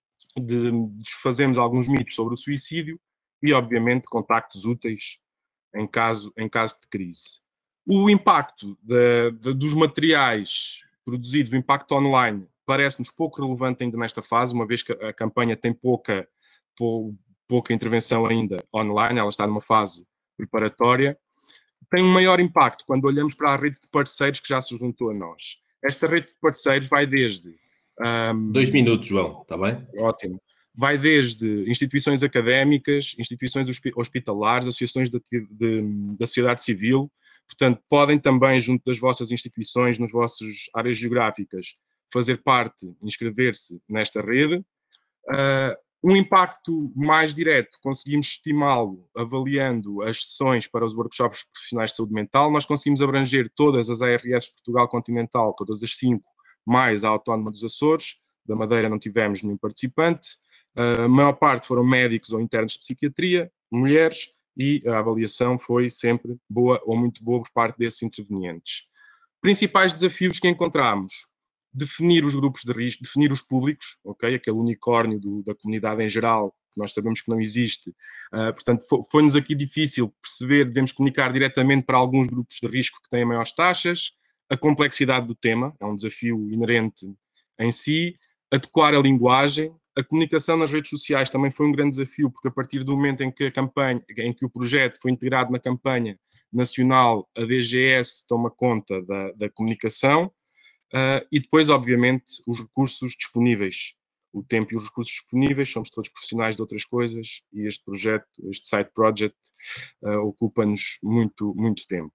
de desfazermos alguns mitos sobre o suicídio e, obviamente, contactos úteis em caso, em caso de crise. O impacto de, de, dos materiais produzidos, o impacto online, parece-nos pouco relevante ainda nesta fase, uma vez que a campanha tem pouca, pou, pouca intervenção ainda online, ela está numa fase preparatória. Tem um maior impacto quando olhamos para a rede de parceiros que já se juntou a nós. Esta rede de parceiros vai desde... Um, Dois minutos, João, está bem? Ótimo. Vai desde instituições académicas, instituições hospitalares, associações de, de, da sociedade civil. Portanto, podem também, junto das vossas instituições, nas vossas áreas geográficas, fazer parte, inscrever-se nesta rede. Uh, um impacto mais direto, conseguimos estimá-lo avaliando as sessões para os workshops profissionais de saúde mental. Nós conseguimos abranger todas as A R S de Portugal Continental, todas as cinco, mais a Autónoma dos Açores. Da Madeira não tivemos nenhum participante. Uh, a maior parte foram médicos ou internos de psiquiatria, mulheres, e a avaliação foi sempre boa ou muito boa por parte desses intervenientes. Principais desafios que encontramos: definir os grupos de risco, definir os públicos, ok? Aquele unicórnio do, da comunidade em geral, que nós sabemos que não existe. Uh, portanto, foi-nos aqui difícil perceber, devemos comunicar diretamente para alguns grupos de risco que têm maiores taxas. A complexidade do tema é um desafio inerente em si. Adequar a linguagem. A comunicação nas redes sociais também foi um grande desafio, porque a partir do momento em que a campanha, em que o projeto foi integrado na campanha nacional, a D G S toma conta da, da comunicação. Uh, e depois, obviamente, os recursos disponíveis. O tempo e os recursos disponíveis, somos todos profissionais de outras coisas e este projeto, este side project, uh, ocupa-nos muito, muito tempo.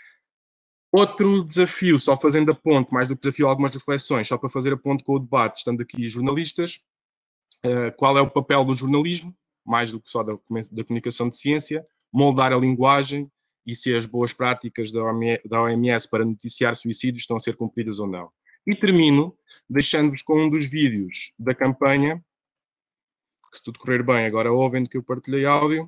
Outro desafio, só fazendo a ponte, mais do que desafio, algumas reflexões, só para fazer a ponte com o debate, estando aqui jornalistas, uh, qual é o papel do jornalismo, mais do que só da, da comunicação de ciência, moldar a linguagem, e se as boas práticas da O M S para noticiar suicídios estão a ser cumpridas ou não. E termino deixando-vos com um dos vídeos da campanha, que se tudo correr bem, agora ouvem que eu partilhei áudio.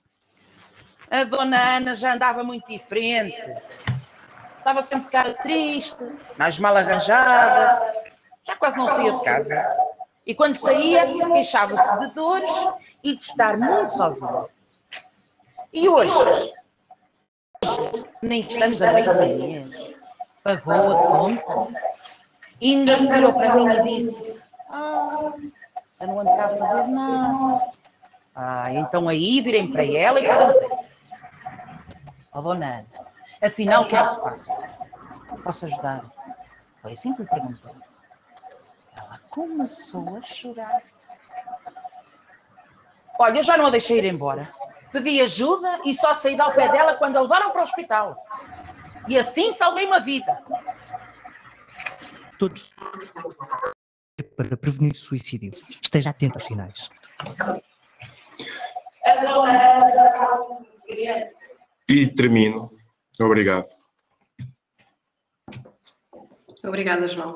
A dona Ana já andava muito diferente, estava sempre cara triste, mais mal arranjada, já quase não saía de casa. E quando saía, queixava-se de dores e de estar muito sozinha. E hoje, nem que estamos a meio do mês, pagou a conta. E ainda se virou para mim e disse: ah, já não ando cá a fazer nada. Ah, então aí virem para ela e perguntei: ó, dona Ana, afinal o que é que se passa? Posso ajudar? Foi assim que lhe perguntei. Ela começou a chorar. Olha, eu já não a deixei ir embora. Pedi ajuda e só saí ao pé dela quando a levaram para o hospital. E assim salvei uma vida. Todos para prevenir suicídio. Esteja atento aos sinais. E termino. Obrigado. Obrigada, João.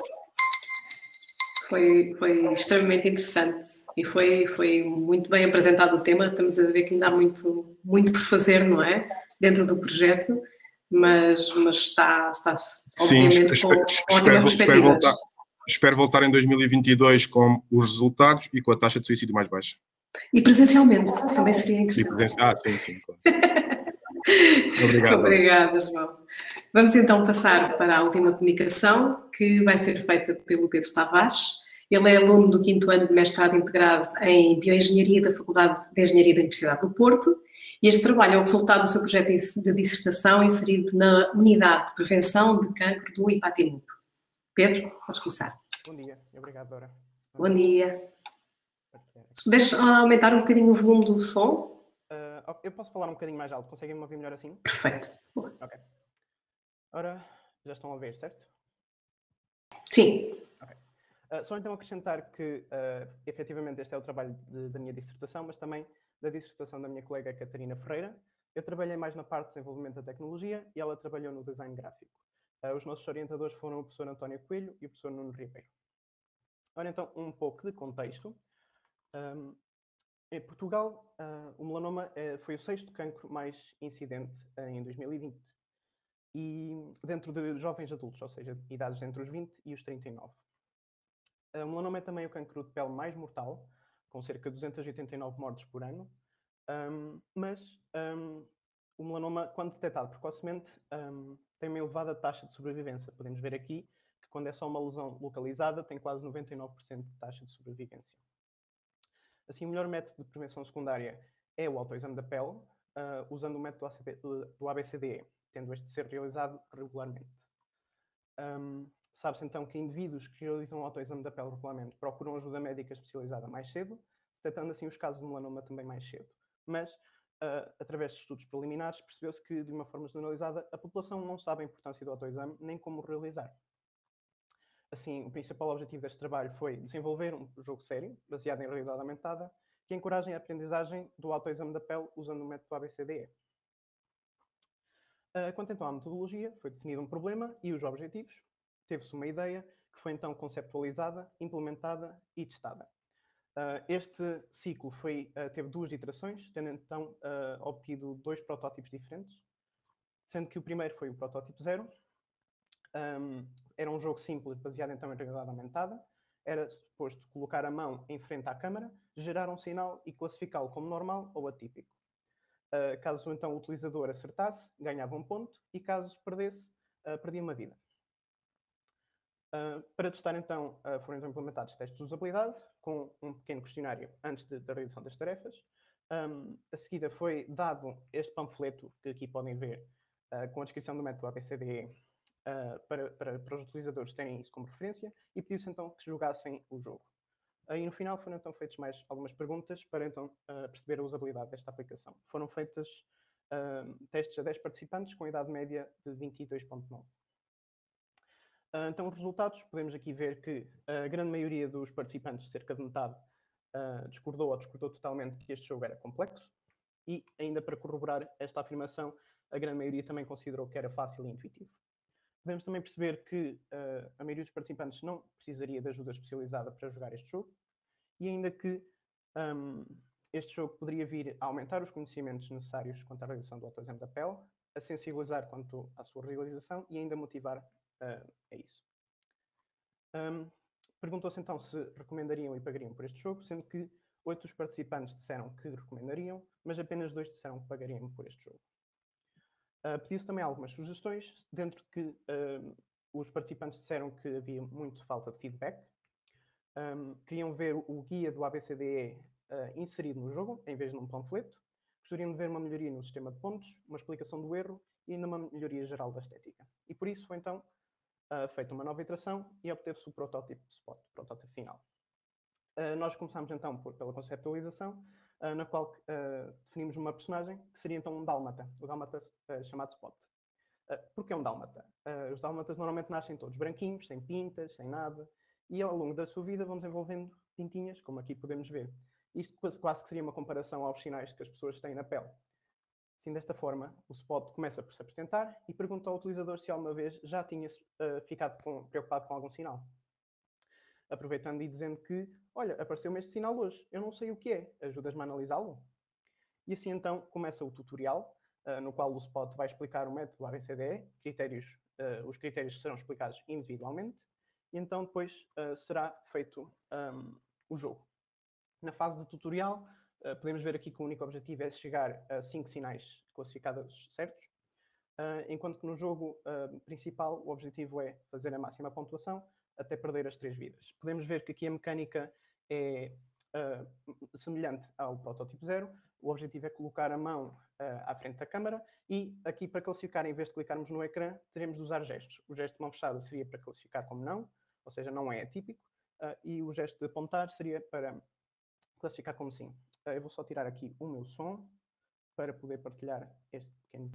Foi, foi extremamente interessante e foi, foi muito bem apresentado o tema. Estamos a ver que ainda há muito, muito por fazer, não é? Dentro do projeto, mas, mas está, está obviamente Sim, com espero, ótimas espero, voltar, perspectivas. espero voltar em dois mil e vinte e dois com os resultados e com a taxa de suicídio mais baixa. E presencialmente, também seria E interessante. presen- Ah, sim, sim, claro. Obrigado. Obrigada, João. Vamos então passar para a última comunicação, que vai ser feita pelo Pedro Tavares. Ele é aluno do quinto ano de mestrado integrado em Bioengenharia da Faculdade de Engenharia da Universidade do Porto, e este trabalho é o resultado do seu projeto de dissertação inserido na Unidade de Prevenção de Cancro do IPATIMUP. Pedro, podes começar. Bom dia, obrigado, Dora. Bom dia. Se puderes aumentar um bocadinho o volume do som. Uh, eu posso falar um bocadinho mais alto, conseguem me ouvir melhor assim? Perfeito. Ok. Ora, já estão a ver, certo? Sim. Ok. Uh, só então acrescentar que, uh, efetivamente, este é o trabalho de, da minha dissertação, mas também da dissertação da minha colega Catarina Ferreira. Eu trabalhei mais na parte de desenvolvimento da tecnologia e ela trabalhou no design gráfico. Uh, os nossos orientadores foram o professor António Coelho e o professor Nuno Ribeiro. Ora, então, um pouco de contexto. Um, em Portugal, uh, o melanoma uh, foi o sexto cancro mais incidente uh, em dois mil e vinte. E dentro de jovens adultos, ou seja, idades entre os vinte e os trinta e nove. Uh, o melanoma é também o cancro de pele mais mortal, com cerca de duzentas e oitenta e nove mortes por ano. Um, mas um, o melanoma, quando detectado precocemente, um, tem uma elevada taxa de sobrevivência. Podemos ver aqui que quando é só uma lesão localizada, tem quase noventa e nove por cento de taxa de sobrevivência. Assim, o melhor método de prevenção secundária é o autoexame da pele, uh, usando o método do A B C D E, tendo este de ser realizado regularmente. Um, Sabe-se então que indivíduos que realizam o autoexame da pele regularmente procuram ajuda médica especializada mais cedo, detectando assim os casos de melanoma também mais cedo. Mas, uh, através de estudos preliminares, percebeu-se que, de uma forma generalizada, a população não sabe a importância do autoexame nem como realizar. Assim, o principal objetivo deste trabalho foi desenvolver um jogo sério, baseado em realidade aumentada, que encorajem a aprendizagem do autoexame da pele usando o método A B C D E. Uh, quanto então à metodologia, foi definido um problema e os objetivos. Teve-se uma ideia que foi então conceptualizada, implementada e testada. Uh, este ciclo foi, uh, teve duas iterações, tendo então uh, obtido dois protótipos diferentes, sendo que o primeiro foi o protótipo zero. Um, era um jogo simples, baseado então em realidade aumentada. Era suposto colocar a mão em frente à câmara, gerar um sinal e classificá-lo como normal ou atípico. Uh, caso então o utilizador acertasse, ganhava um ponto, e caso perdesse, uh, perdia uma vida. Uh, para testar então, uh, foram então implementados testes de usabilidade, com um pequeno questionário antes de, da realização das tarefas. Um, a seguida foi dado este panfleto, que aqui podem ver, uh, com a descrição do método A B C D E, uh, para, para, para os utilizadores terem isso como referência, e pediu-se então que jogassem o jogo. E no final foram então feitas mais algumas perguntas para então uh, perceber a usabilidade desta aplicação. Foram feitas uh, testes a dez participantes com a idade média de vinte e dois vírgula nove. Uh, então, os resultados, podemos aqui ver que a grande maioria dos participantes, cerca de metade, uh, discordou ou discordou totalmente que este jogo era complexo, e ainda para corroborar esta afirmação, a grande maioria também considerou que era fácil e intuitivo. Podemos também perceber que uh, a maioria dos participantes não precisaria de ajuda especializada para jogar este jogo, e ainda que um, este jogo poderia vir a aumentar os conhecimentos necessários quanto à realização do autoexame da pele, a sensibilizar quanto à sua realização e ainda motivar uh, a isso. Um, Perguntou-se então se recomendariam e pagariam por este jogo, sendo que oito dos participantes disseram que recomendariam, mas apenas dois disseram que pagariam por este jogo. Uh, Pediu-se também algumas sugestões, dentro de que uh, os participantes disseram que havia muito falta de feedback, um, queriam ver o guia do A B C D E uh, inserido no jogo, em vez de num panfleto, gostariam de ver uma melhoria no sistema de pontos, uma explicação do erro e ainda uma melhoria geral da estética. E por isso foi então uh, feita uma nova iteração e obteve-se o protótipo Spot, o protótipo final. Uh, nós começámos então por, pela conceptualização, uh, na qual uh, definimos uma personagem que seria então um dálmata, o dálmata uh, chamado Spot. Uh, Porquê um dálmata? Uh, os dálmatas normalmente nascem todos branquinhos, sem pintas, sem nada, e ao longo da sua vida vão desenvolvendo pintinhas, como aqui podemos ver. Isto quase, quase que seria uma comparação aos sinais que as pessoas têm na pele. Assim, desta forma, o Spot começa por se apresentar e pergunta ao utilizador se alguma vez já tinha uh, ficado com, preocupado com algum sinal. Aproveitando e dizendo que, olha, apareceu-me este sinal hoje, eu não sei o que é, ajudas-me a analisá-lo? E assim então começa o tutorial, uh, no qual o Spot vai explicar o método A B C D E, critérios, uh, os critérios serão explicados individualmente, e então depois uh, será feito um, o jogo. Na fase de tutorial, uh, podemos ver aqui que o único objetivo é chegar a cinco sinais classificados certos, uh, enquanto que no jogo uh, principal o objetivo é fazer a máxima pontuação até perder as três vidas. Podemos ver que aqui a mecânica é uh, semelhante ao protótipo zero. O objetivo é colocar a mão uh, à frente da câmara e aqui para classificar, em vez de clicarmos no ecrã, teremos de usar gestos. O gesto de mão fechada seria para classificar como não, ou seja, não é atípico, uh, e o gesto de apontar seria para classificar como sim. Uh, eu vou só tirar aqui o meu som para poder partilhar este pequeno.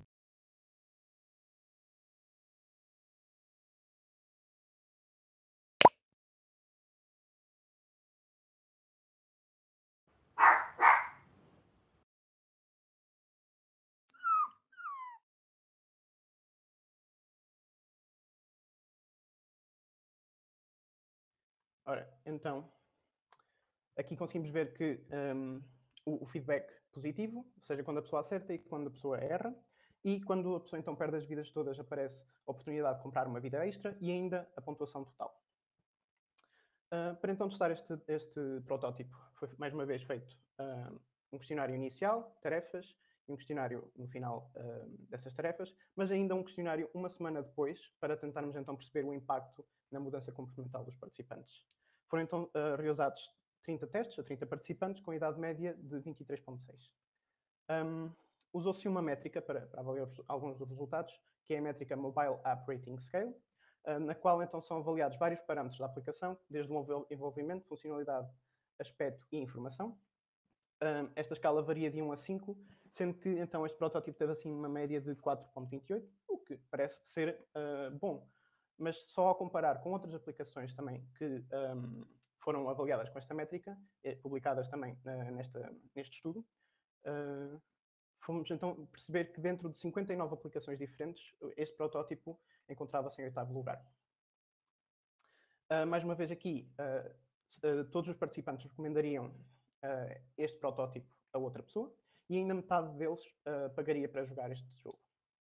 Ora, então, aqui conseguimos ver que um, o, o feedback positivo, ou seja, quando a pessoa acerta e quando a pessoa erra, e quando a pessoa então perde as vidas todas, aparece a oportunidade de comprar uma vida extra e ainda a pontuação total. Uh, para então testar este, este protótipo, foi mais uma vez feito uh, um questionário inicial, tarefas, e um questionário no final uh, dessas tarefas, mas ainda um questionário uma semana depois, para tentarmos então perceber o impacto na mudança comportamental dos participantes. Foram então uh, realizados trinta testes a trinta participantes, com idade média de vinte e três vírgula seis. Um, Usou-se uma métrica para, para avaliar os, alguns dos resultados, que é a métrica Mobile App Rating Scale, uh, na qual então são avaliados vários parâmetros da aplicação, desde o envolvimento, funcionalidade, aspecto e informação. Um, esta escala varia de um a cinco, sendo que então este protótipo teve assim uma média de quatro vírgula vinte e oito, o que parece ser uh, bom. Mas só ao comparar com outras aplicações também que um, foram avaliadas com esta métrica, publicadas também uh, nesta, neste estudo, uh, fomos então perceber que dentro de cinquenta e nove aplicações diferentes, este protótipo encontrava-se em oitavo lugar. Uh, mais uma vez aqui, uh, uh, todos os participantes recomendariam uh, este protótipo a outra pessoa e ainda metade deles uh, pagaria para jogar este jogo.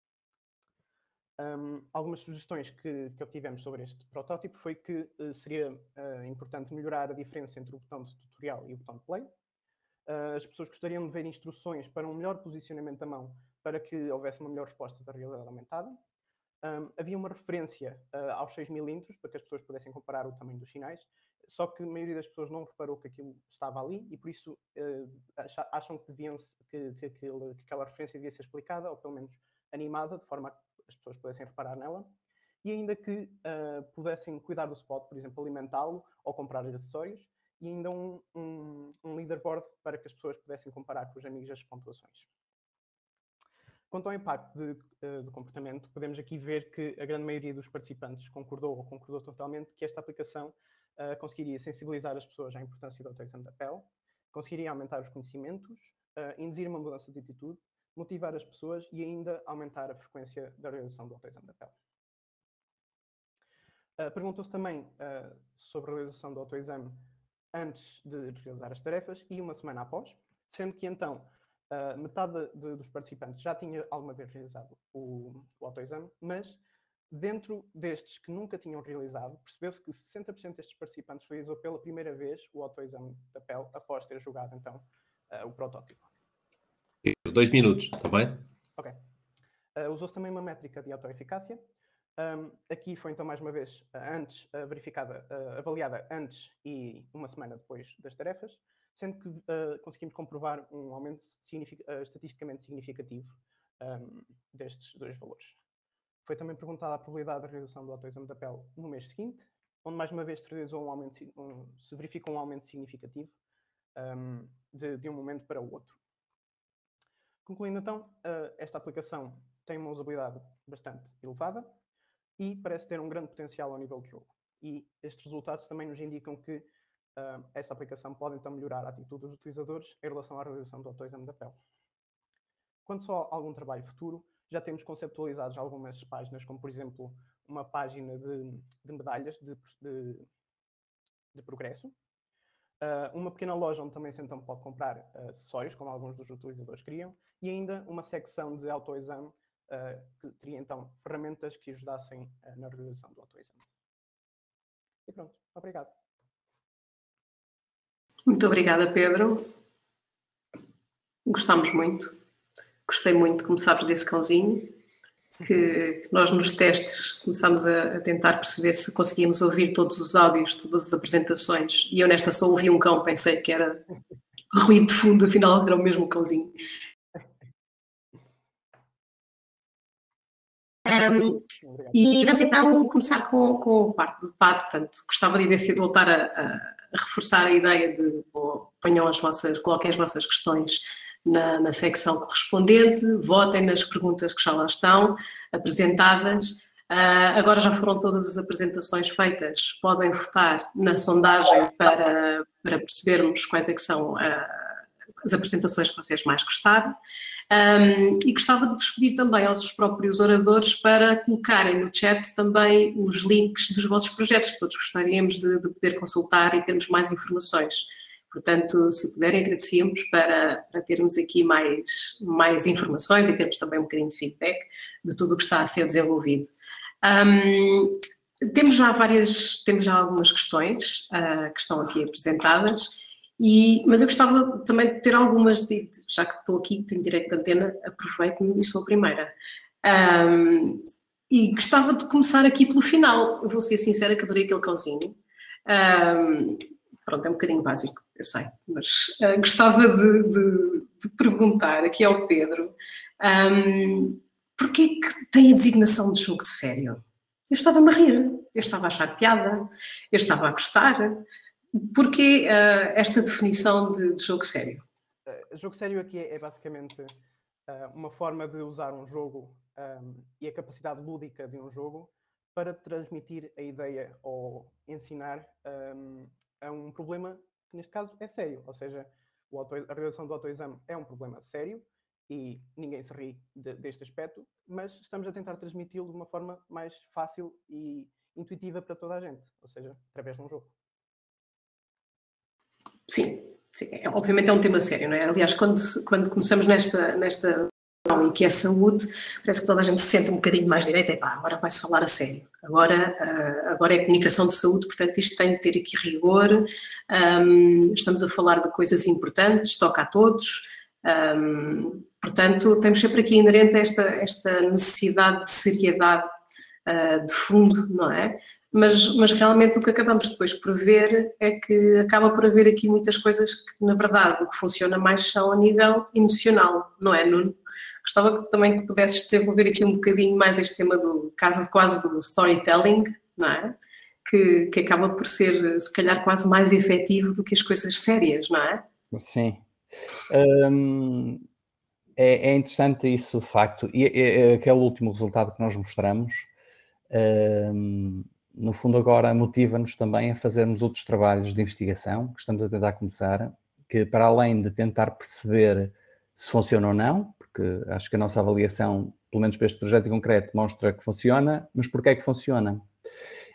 Um, algumas sugestões que, que obtivemos sobre este protótipo foi que uh, seria uh, importante melhorar a diferença entre o botão de tutorial e o botão de play. Uh, as pessoas gostariam de ver instruções para um melhor posicionamento da mão, para que houvesse uma melhor resposta da realidade aumentada. Um, havia uma referência uh, aos seis milímetros, para que as pessoas pudessem comparar o tamanho dos sinais, só que a maioria das pessoas não reparou que aquilo estava ali e por isso uh, acham que, deviam, que, que, que aquela referência devia ser explicada, ou pelo menos animada, de forma a as pessoas pudessem reparar nela, e ainda que uh, pudessem cuidar do Spot, por exemplo, alimentá-lo ou comprar-lhe acessórios, e ainda um, um, um leaderboard para que as pessoas pudessem comparar com os amigos as pontuações. Quanto ao impacto de, uh, do comportamento, podemos aqui ver que a grande maioria dos participantes concordou ou concordou totalmente que esta aplicação uh, conseguiria sensibilizar as pessoas à importância do autoexame da pele, conseguiria aumentar os conhecimentos, uh, induzir uma mudança de atitude, motivar as pessoas e ainda aumentar a frequência da realização do autoexame da pele. Uh, Perguntou-se também uh, sobre a realização do autoexame antes de realizar as tarefas e uma semana após, sendo que então uh, metade de, dos participantes já tinha alguma vez realizado o, o autoexame, mas Dentro destes que nunca tinham realizado, percebeu-se que sessenta por cento destes participantes realizou pela primeira vez o autoexame da pele após ter jogado, então, uh, o protótipo. Dois minutos, está bem? Ok. Uh, usou-se também uma métrica de autoeficácia. Um, aqui foi, então, mais uma vez, uh, antes, uh, verificada, uh, avaliada antes e uma semana depois das tarefas, sendo que uh, conseguimos comprovar um aumento signific- uh, estatisticamente significativo um, destes dois valores. Foi também perguntada a probabilidade da realização do autoexame da pele no mês seguinte, onde mais uma vez se, realizou um aumento, um, se verificou um aumento significativo um, de, de um momento para o outro. Concluindo então, uh, esta aplicação tem uma usabilidade bastante elevada e parece ter um grande potencial ao nível do jogo. E estes resultados também nos indicam que uh, esta aplicação pode então melhorar a atitude dos utilizadores em relação à realização do autoexame da pele. Quanto só a algum trabalho futuro, já temos conceptualizados algumas páginas, como por exemplo uma página de, de medalhas de, de, de progresso, uh, uma pequena loja onde também se então pode comprar uh, acessórios, como alguns dos utilizadores queriam, e ainda uma secção de autoexame uh, que teria então ferramentas que ajudassem uh, na realização do autoexame. E pronto, obrigado. Muito obrigada, Pedro. Gostámos muito. Gostei muito, como sabes, desse cãozinho, que nós nos testes começámos a, a tentar perceber se conseguíamos ouvir todos os áudios, todas as apresentações, e eu nesta só ouvi um cão, pensei que era ruído de fundo, afinal era o mesmo cãozinho. Um, e vamos então começar com, com a parte do debate. Portanto, gostava de, de voltar a, a, a reforçar a ideia de bom, ponham as vossas, coloquem as vossas questões Na, na secção correspondente, votem nas perguntas que já lá estão apresentadas. Uh, agora já foram todas as apresentações feitas, podem votar na sondagem para, para percebermos quais é que são uh, as apresentações que vocês mais gostaram. Um, e gostava de vos pedir também aos próprios oradores para colocarem no chat também os links dos vossos projetos, que todos gostaríamos de, de poder consultar e termos mais informações. Portanto, se puderem, agradecíamos para, para termos aqui mais, mais informações e termos também um bocadinho de feedback de tudo o que está a ser desenvolvido. Um, temos já várias, temos já algumas questões uh, que estão aqui apresentadas, e, mas eu gostava também de ter algumas, de, já que estou aqui, tenho direito de antena, aproveito-me e sou a primeira. Um, e gostava de começar aqui pelo final. Eu vou ser sincera que adorei aquele cãozinho. Um, pronto, é um bocadinho básico, eu sei, mas uh, gostava de, de, de perguntar aqui ao Pedro um, porquê que tem a designação de jogo de sério? Eu estava-me a rir, eu estava a achar piada, eu estava a gostar. Porquê uh, esta definição de, de jogo sério? Uh, jogo sério aqui é, é basicamente uh, uma forma de usar um jogo um, e a capacidade lúdica de um jogo para transmitir a ideia ou ensinar um, a um problema que neste caso é sério, ou seja, o auto, a realização do autoexame é um problema sério e ninguém se ri de, deste aspecto, mas estamos a tentar transmiti-lo de uma forma mais fácil e intuitiva para toda a gente, ou seja, através de um jogo. Sim, sim, obviamente é um tema sério, não é? Aliás, quando, quando começamos nesta, nesta e que é saúde, parece que toda a gente se sente um bocadinho mais direita, e pá, agora vai-se falar a sério, agora, uh, agora é comunicação de saúde, portanto isto tem de ter aqui rigor, um, estamos a falar de coisas importantes, toca a todos, um, portanto temos sempre aqui inerente esta, esta necessidade de seriedade uh, de fundo, não é? Mas, mas realmente o que acabamos depois por ver é que acaba por haver aqui muitas coisas que, na verdade, o que funciona mais são a nível emocional, não é, Nuno? Gostava também que pudesses desenvolver aqui um bocadinho mais este tema do caso quase do storytelling, não é? Que, que acaba por ser, se calhar, quase mais efetivo do que as coisas sérias, não é? Sim. Um, é, é interessante isso, de facto. E é, é aquele último resultado que nós mostramos, um, no fundo agora motiva-nos também a fazermos outros trabalhos de investigação, que estamos a tentar começar, que para além de tentar perceber se funciona ou não, porque acho que a nossa avaliação, pelo menos para este projeto em concreto, mostra que funciona, mas porquê é que funciona?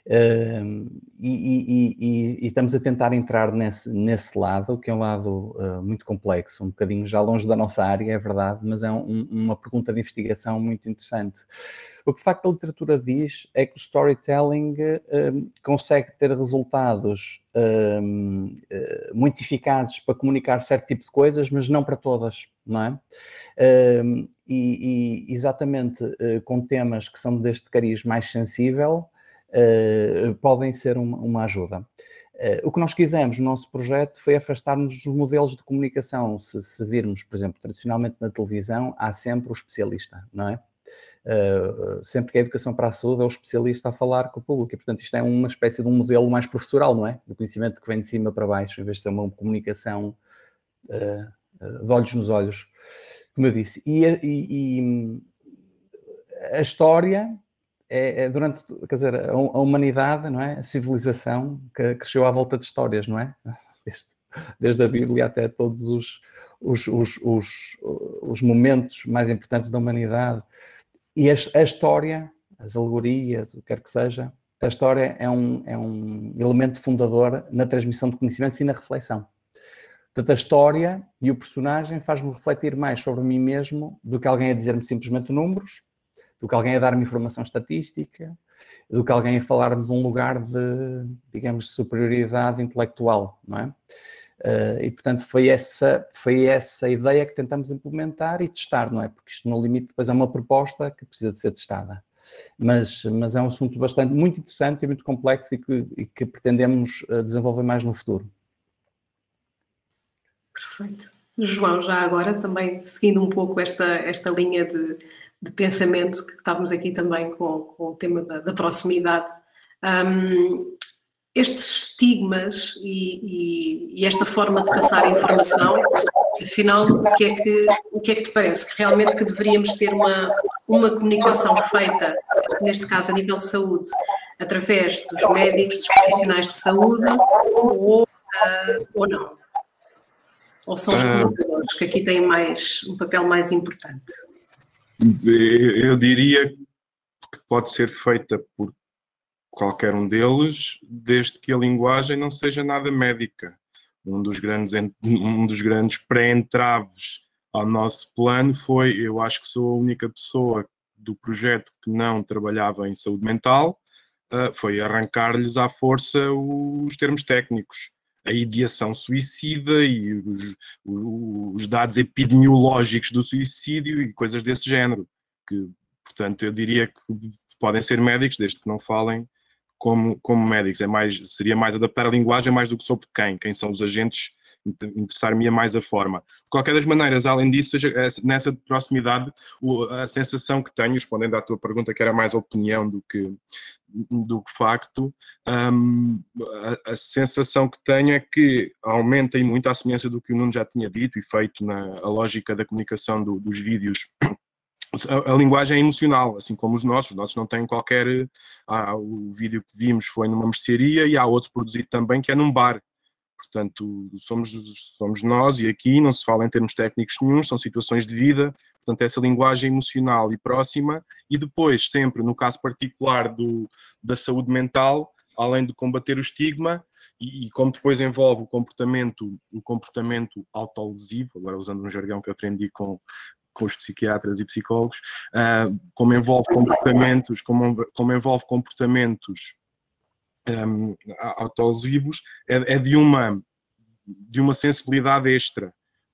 Uh, e, e, e, e estamos a tentar entrar nesse, nesse lado, que é um lado uh, muito complexo, um bocadinho já longe da nossa área, é verdade, mas é um, uma pergunta de investigação muito interessante. O que de facto a literatura diz é que o storytelling um, consegue ter resultados um, muito eficazes para comunicar certo tipo de coisas, mas não para todas, não é? Um, e, e exatamente uh, com temas que são deste cariz mais sensível, uh, podem ser uma, uma ajuda. Uh, o que nós quisemos no nosso projeto foi afastar-nos dos modelos de comunicação. Se, se virmos, por exemplo, tradicionalmente na televisão, há sempre o especialista, não é? Uh, sempre que é educação para a saúde é o especialista a falar com o público e, portanto, isto é uma espécie de um modelo mais professoral, não é? Do conhecimento que vem de cima para baixo, em vez de ser uma comunicação uh, de olhos nos olhos, como eu disse. E, e, e a história é, é durante, quer dizer, a, a humanidade, não é? A civilização que cresceu à volta de histórias, não é? Desde, desde a Bíblia até todos os, os, os, os, os momentos mais importantes da humanidade. E a, a história, as alegorias, o que quer que seja, a história é um, é um elemento fundador na transmissão de conhecimentos e na reflexão. Portanto, a história e o personagem faz-me refletir mais sobre mim mesmo do que alguém a dizer-me simplesmente números, do que alguém a dar-me informação estatística, do que alguém a falar-me de um lugar de, digamos, de superioridade intelectual, não é? Uh, e, portanto, foi essa, foi essa ideia que tentamos implementar e testar, não é? Porque isto, no limite, depois é uma proposta que precisa de ser testada. Mas, mas é um assunto bastante, muito interessante e muito complexo e que, e que pretendemos desenvolver mais no futuro. Perfeito. João, já agora, também seguindo um pouco esta, esta linha de, de pensamento, que estávamos aqui também com, com o tema da, da proximidade, um, estes estigmas e, e, e esta forma de passar a informação, afinal, o que, é que, o que é que te parece? Que realmente que deveríamos ter uma, uma comunicação feita, neste caso a nível de saúde, através dos médicos, dos profissionais de saúde, ou, uh, ou não? Ou são os comunicadores que aqui têm mais, um papel mais importante? Eu diria que pode ser feita por qualquer um deles, desde que a linguagem não seja nada médica. Um dos grandes, um dos grandes pré-entraves ao nosso plano foi, eu acho que sou a única pessoa do projeto que não trabalhava em saúde mental, foi arrancar-lhes à força os termos técnicos. A ideação suicida e os, os dados epidemiológicos do suicídio e coisas desse género. Que, portanto, eu diria que podem ser médicos, desde que não falem Como, como médicos. É mais, seria mais adaptar a linguagem mais do que sobre quem, quem são os agentes, interessar-me mais a forma. De qualquer das maneiras, além disso, nessa proximidade, a sensação que tenho, respondendo à tua pergunta, que era mais opinião do que, do que facto, um, a, a sensação que tenho é que aumenta e muito à semelhança do que o Nuno já tinha dito e feito na a lógica da comunicação do, dos vídeos. A, a linguagem é emocional, assim como os nossos. Os nossos não têm qualquer... Ah, o vídeo que vimos foi numa mercearia e há outro produzido também que é num bar. Portanto, somos, somos nós e aqui não se fala em termos técnicos nenhum, são situações de vida. Portanto, essa linguagem emocional e próxima. E depois, sempre, no caso particular do, da saúde mental, além de combater o estigma, e, e como depois envolve o comportamento, o comportamento autolesivo, agora usando um jargão que eu aprendi com... com os psiquiatras e psicólogos, uh, como envolve comportamentos, como, como envolve comportamentos um, autolesivos, é, é de, uma, de uma sensibilidade extra.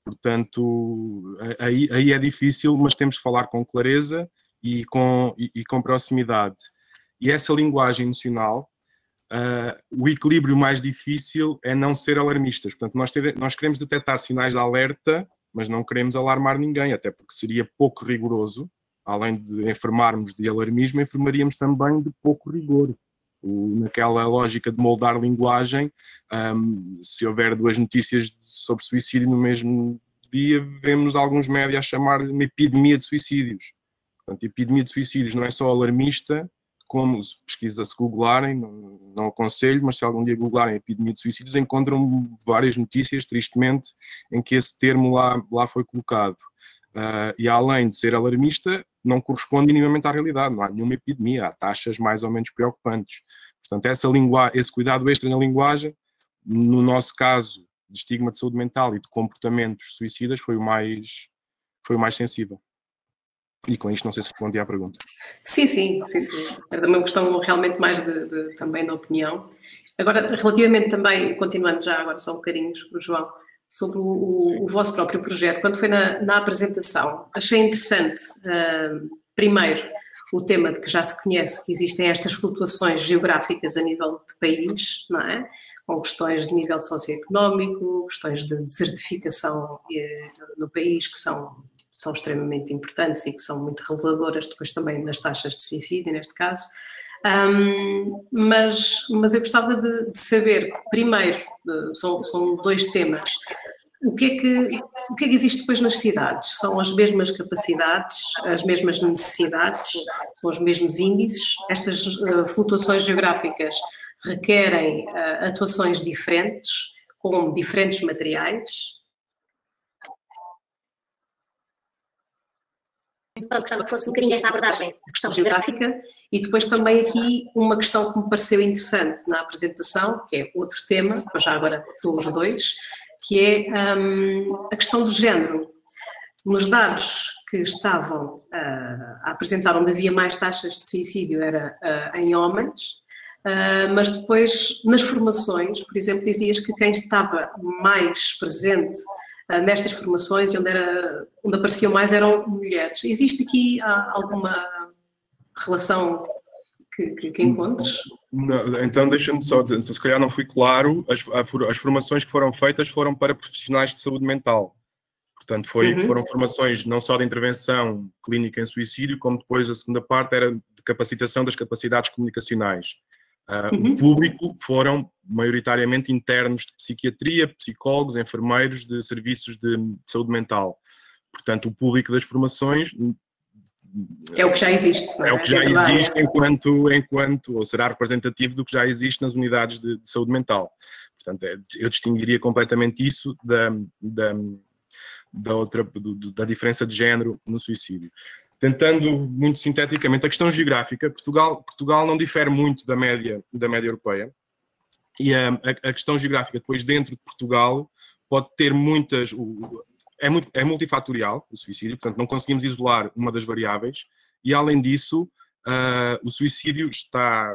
Portanto, aí, aí é difícil, mas temos que falar com clareza e com, e, e com proximidade. E essa linguagem emocional, uh, o equilíbrio mais difícil é não ser alarmistas. Portanto, nós, ter, nós queremos detectar sinais de alerta, mas não queremos alarmar ninguém, até porque seria pouco rigoroso. Além de enfermarmos de alarmismo, enfermaríamos também de pouco rigor. O, naquela lógica de moldar linguagem, um, se houver duas notícias sobre suicídio no mesmo dia, vemos alguns médias a chamar uma epidemia de suicídios. Portanto, epidemia de suicídios não é só alarmista, como se pesquisa, se googlarem, não, não aconselho, mas se algum dia googlarem epidemia de suicídios, encontram várias notícias, tristemente, em que esse termo lá, lá foi colocado. Uh, e além de ser alarmista, não corresponde minimamente à realidade, não há nenhuma epidemia, há taxas mais ou menos preocupantes. Portanto, essa linguagem, esse cuidado extra na linguagem, no nosso caso, de estigma de saúde mental e de comportamentos suicidas, foi o mais, foi o mais sensível. E com isto não sei se respondi à pergunta. Sim, sim, sim, sim. Era uma questão realmente mais de, de, também da opinião. Agora, relativamente também, continuando já agora só um bocadinho, João, sobre o, o, o vosso próprio projeto, quando foi na, na apresentação, achei interessante, uh, primeiro, o tema de que já se conhece que existem estas flutuações geográficas a nível de país, não é? Com questões de nível socioeconómico, questões de desertificação eh, no país que são, são extremamente importantes e que são muito reveladoras depois também nas taxas de suicídio, neste caso. Um, mas, mas eu gostava de, de saber, primeiro, de, são, são dois temas, o que, é que, o que é que existe depois nas cidades? São as mesmas capacidades, as mesmas necessidades, são os mesmos índices? Estas uh, flutuações geográficas requerem uh, atuações diferentes, com diferentes materiais? Pronto, gostava que fosse um bocadinho esta abordagem, a questão geográfica, e depois também aqui uma questão que me pareceu interessante na apresentação, que é outro tema, mas já agora estou os dois, que é um, a questão do género. Nos dados que estavam uh, a apresentar onde havia mais taxas de suicídio era uh, em homens, uh, mas depois nas formações, por exemplo, dizias que quem estava mais presente nestas formações, onde, era, onde apareciam mais eram mulheres. Existe aqui ah, alguma relação que, que, que encontres? Não, então deixa-me só dizer, se calhar não fui claro, as, as formações que foram feitas foram para profissionais de saúde mental. Portanto, foi, uhum. foram formações não só de intervenção clínica em suicídio, como depois a segunda parte era de capacitação das capacidades comunicacionais. Uh, uhum. O público foram maioritariamente internos de psiquiatria, psicólogos, enfermeiros de serviços de, de saúde mental. Portanto, o público das formações é o que já existe, não é? É o que já existe enquanto, enquanto, ou será representativo do que já existe nas unidades de, de saúde mental. Portanto, eu distinguiria completamente isso da, da, da, outra, do, da diferença de género no suicídio. Tentando, muito sinteticamente, a questão geográfica, Portugal, Portugal não difere muito da média, da média europeia, e a, a, a questão geográfica depois dentro de Portugal pode ter muitas, o, é, muito, é multifatorial o suicídio, portanto não conseguimos isolar uma das variáveis, e além disso uh, o suicídio está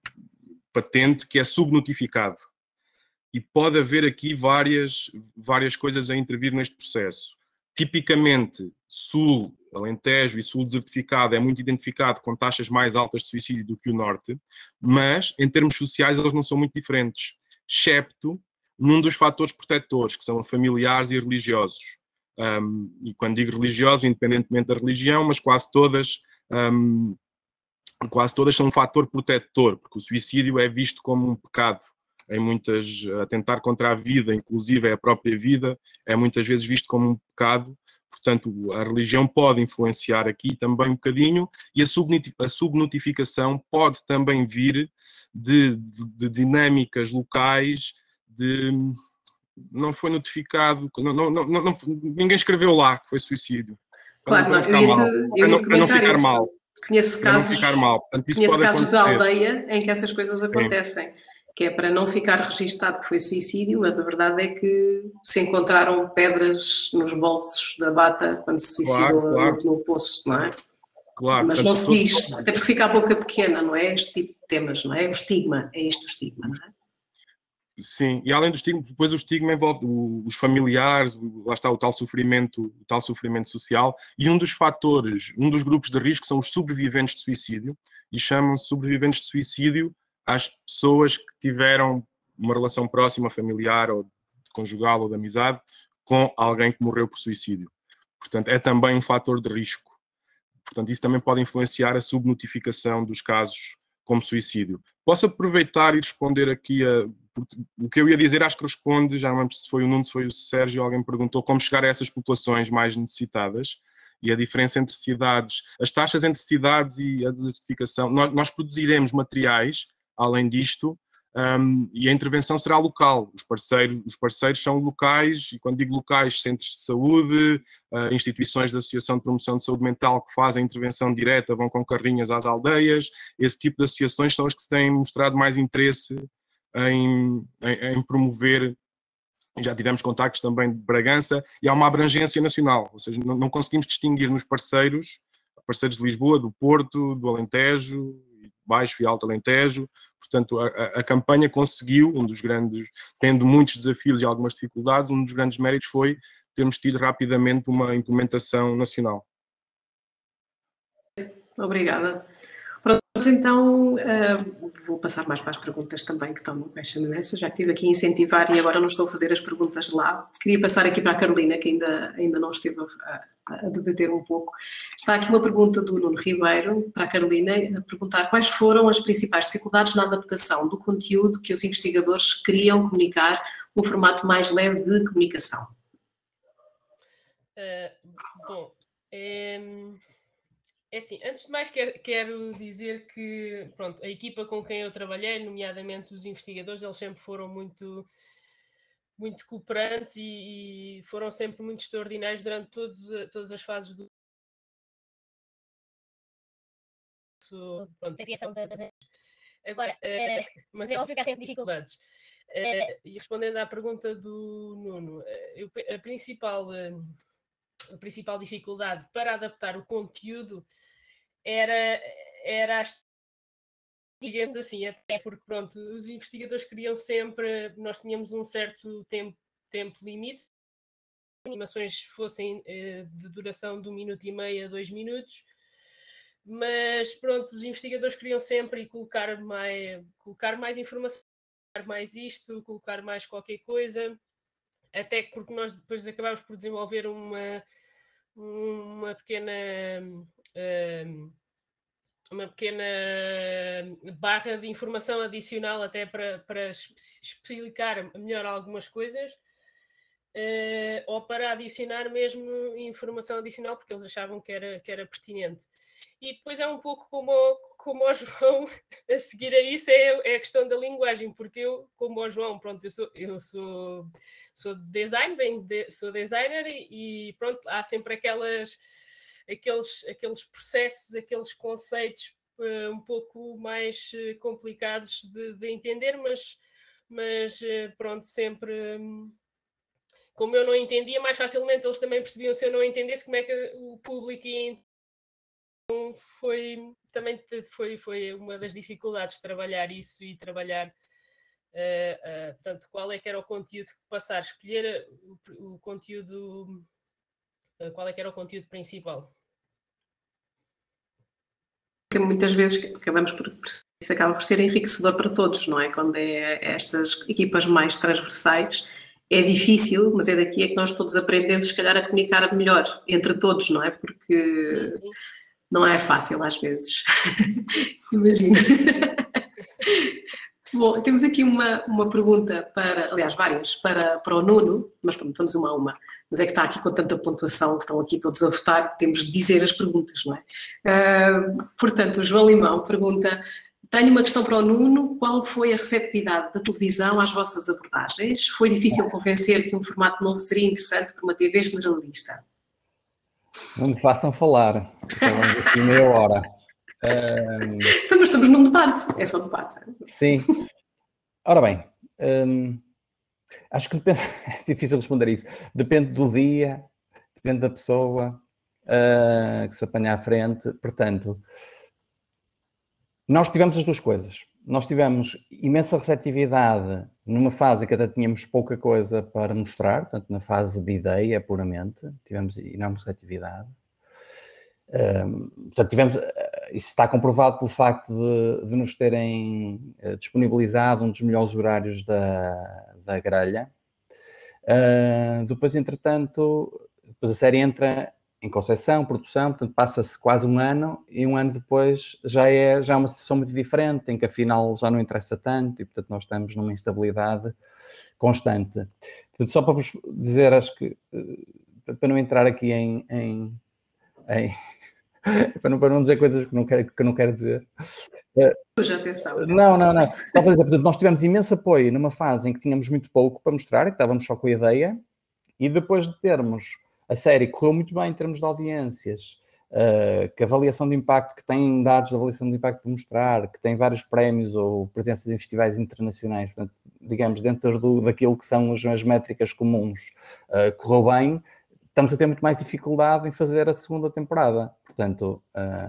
patente que é subnotificado, e pode haver aqui várias, várias coisas a intervir neste processo. Tipicamente, Sul, Alentejo e Sul desertificado é muito identificado com taxas mais altas de suicídio do que o Norte, mas em termos sociais eles não são muito diferentes, excepto num dos fatores protetores, que são familiares e religiosos. Um, e quando digo religiosos, independentemente da religião, mas quase todas, um, quase todas são um fator protetor, porque o suicídio é visto como um pecado. Em muitas, atentar contra a vida, inclusive a própria vida, é muitas vezes visto como um pecado. Portanto, a religião pode influenciar aqui também um bocadinho, e a subnotificação pode também vir de, de, de dinâmicas locais, de não foi notificado, não, não, não, não, ninguém escreveu lá que foi suicídio. Claro, não, eu ia-te não ficar isso. mal. Conheço casos, não ficar mal. Portanto, isso conheço pode casos acontecer. da aldeia em que essas coisas acontecem. Sim. Que é para não ficar registado que foi suicídio, mas a verdade é que se encontraram pedras nos bolsos da bata quando se suicidou claro, claro. no poço, não é? Claro, mas não se diz, até porque fica a boca pequena, não é? Este tipo de temas, não é? O estigma, é isto o estigma, não é? Sim, e além do estigma, depois o estigma envolve os familiares, lá está o tal sofrimento, o tal sofrimento social, e um dos fatores, um dos grupos de risco são os sobreviventes de suicídio, e chamam-se sobreviventes de suicídio às pessoas que tiveram uma relação próxima, familiar, ou conjugal, ou de amizade, com alguém que morreu por suicídio. Portanto, é também um fator de risco. Portanto, isso também pode influenciar a subnotificação dos casos como suicídio. Posso aproveitar e responder aqui a... O que eu ia dizer, acho que responde, já não lembro se foi o Nuno, se foi o Sérgio, alguém perguntou como chegar a essas populações mais necessitadas e a diferença entre cidades, as taxas entre cidades e a desertificação. Nós, nós produziremos materiais, além disto, Um, e a intervenção será local. Os parceiros, os parceiros são locais, e quando digo locais, centros de saúde, uh, instituições da Associação de Promoção de Saúde Mental que fazem intervenção direta, vão com carrinhas às aldeias. Esse tipo de associações são as que se têm mostrado mais interesse em, em, em promover. Já tivemos contactos também de Bragança, e há uma abrangência nacional, ou seja, não, não conseguimos distinguir nos parceiros, parceiros de Lisboa, do Porto, do Alentejo, Baixo e Alto Alentejo. Portanto, a, a campanha conseguiu, um dos grandes, tendo muitos desafios e algumas dificuldades, um dos grandes méritos foi termos tido rapidamente uma implementação nacional. Obrigada. Pronto, então uh, vou passar mais para as perguntas também que estão no Question and Answer. Já estive aqui a incentivar e agora não estou a fazer as perguntas de lá. Queria passar aqui para a Carolina, que ainda, ainda não esteve a, a debater um pouco. Está aqui uma pergunta do Nuno Ribeiro para a Carolina, a perguntar quais foram as principais dificuldades na adaptação do conteúdo que os investigadores queriam comunicar num formato mais leve de comunicação. Uh, bom, é... É assim, antes de mais quero, quero dizer que, pronto, a equipa com quem eu trabalhei, nomeadamente os investigadores, eles sempre foram muito, muito cooperantes e, e foram sempre muito extraordinários durante todos, todas as fases do... Pronto. Da criação das... Agora, uh, mas é óbvio que há sempre dificuldades. Uh, e respondendo à pergunta do Nuno, uh, eu, a principal... Uh, a principal dificuldade para adaptar o conteúdo era, era digamos assim, até porque, pronto, os investigadores queriam sempre, nós tínhamos um certo tempo, tempo limite, animações fossem eh, de duração de um minuto e meio a dois minutos, mas, pronto, os investigadores queriam sempre colocar mais, colocar mais informação, colocar mais isto, colocar mais qualquer coisa, até porque nós depois acabámos por desenvolver uma, uma pequena uma pequena barra de informação adicional até para, para explicar melhor algumas coisas, ou para adicionar mesmo informação adicional porque eles achavam que era, que era pertinente. E depois é um pouco como como o João, a seguir a isso é, é a questão da linguagem, porque eu, como o João, pronto, eu sou, eu sou, sou design, venho de, sou designer e, e pronto, há sempre aquelas, aqueles, aqueles processos, aqueles conceitos uh, um pouco mais uh, complicados de, de entender, mas, mas uh, pronto, sempre... Um, como eu não entendia, mais facilmente eles também percebiam se eu não entendesse como é que o público ia entender. Então, foi, também foi, foi uma das dificuldades de trabalhar isso e trabalhar uh, uh, tanto qual é que era o conteúdo que passar, escolher o, o conteúdo, uh, qual é que era o conteúdo principal. Que muitas vezes acabamos por, isso acaba por ser enriquecedor para todos, não é? Quando é estas equipas mais transversais, é difícil, mas é daqui é que nós todos aprendemos, se calhar, a comunicar melhor entre todos, não é? Porque sim, sim. Não é fácil às vezes. Imagina. Bom, temos aqui uma, uma pergunta para, aliás, várias, para, para o Nuno, mas pronto, vamos uma a uma. Mas é que está aqui com tanta pontuação, que estão aqui todos a votar, temos de dizer as perguntas, não é? Uh, portanto, o João Limão pergunta: tenho uma questão para o Nuno, qual foi a receptividade da televisão às vossas abordagens? Foi difícil convencer que um formato novo seria interessante para uma T V generalista? Não me façam falar, estamos aqui meia hora. Um... Mas estamos num debate, é só debate. Sim. Ora bem, um, acho que depende, é difícil responder isso, depende do dia, depende da pessoa uh, que se apanha à frente, portanto, nós tivemos as duas coisas. Nós tivemos imensa receptividade numa fase em que até tínhamos pouca coisa para mostrar, portanto, na fase de ideia puramente, tivemos enorme receptividade. Um, portanto, tivemos, isso está comprovado pelo facto de, de nos terem uh, disponibilizado um dos melhores horários da, da grelha. Uh, depois, entretanto, depois a série entra em concepção, produção, portanto passa-se quase um ano e um ano depois já é, já é uma situação muito diferente, em que afinal já não interessa tanto e, portanto, nós estamos numa instabilidade constante. Portanto, só para vos dizer, acho que, para não entrar aqui em, em, em para, não, para não dizer coisas que não quero, que não quero dizer. Puxa, atenção. Não, não, não. Só para dizer, portanto, nós tivemos imenso apoio numa fase em que tínhamos muito pouco para mostrar, que estávamos só com a ideia, e depois de termos a série correu muito bem em termos de audiências, uh, que a avaliação de impacto, que tem dados de avaliação de impacto para mostrar, que tem vários prémios ou presenças em festivais internacionais, portanto, digamos, dentro do, daquilo que são as, as métricas comuns, uh, correu bem, estamos a ter muito mais dificuldade em fazer a segunda temporada. Portanto,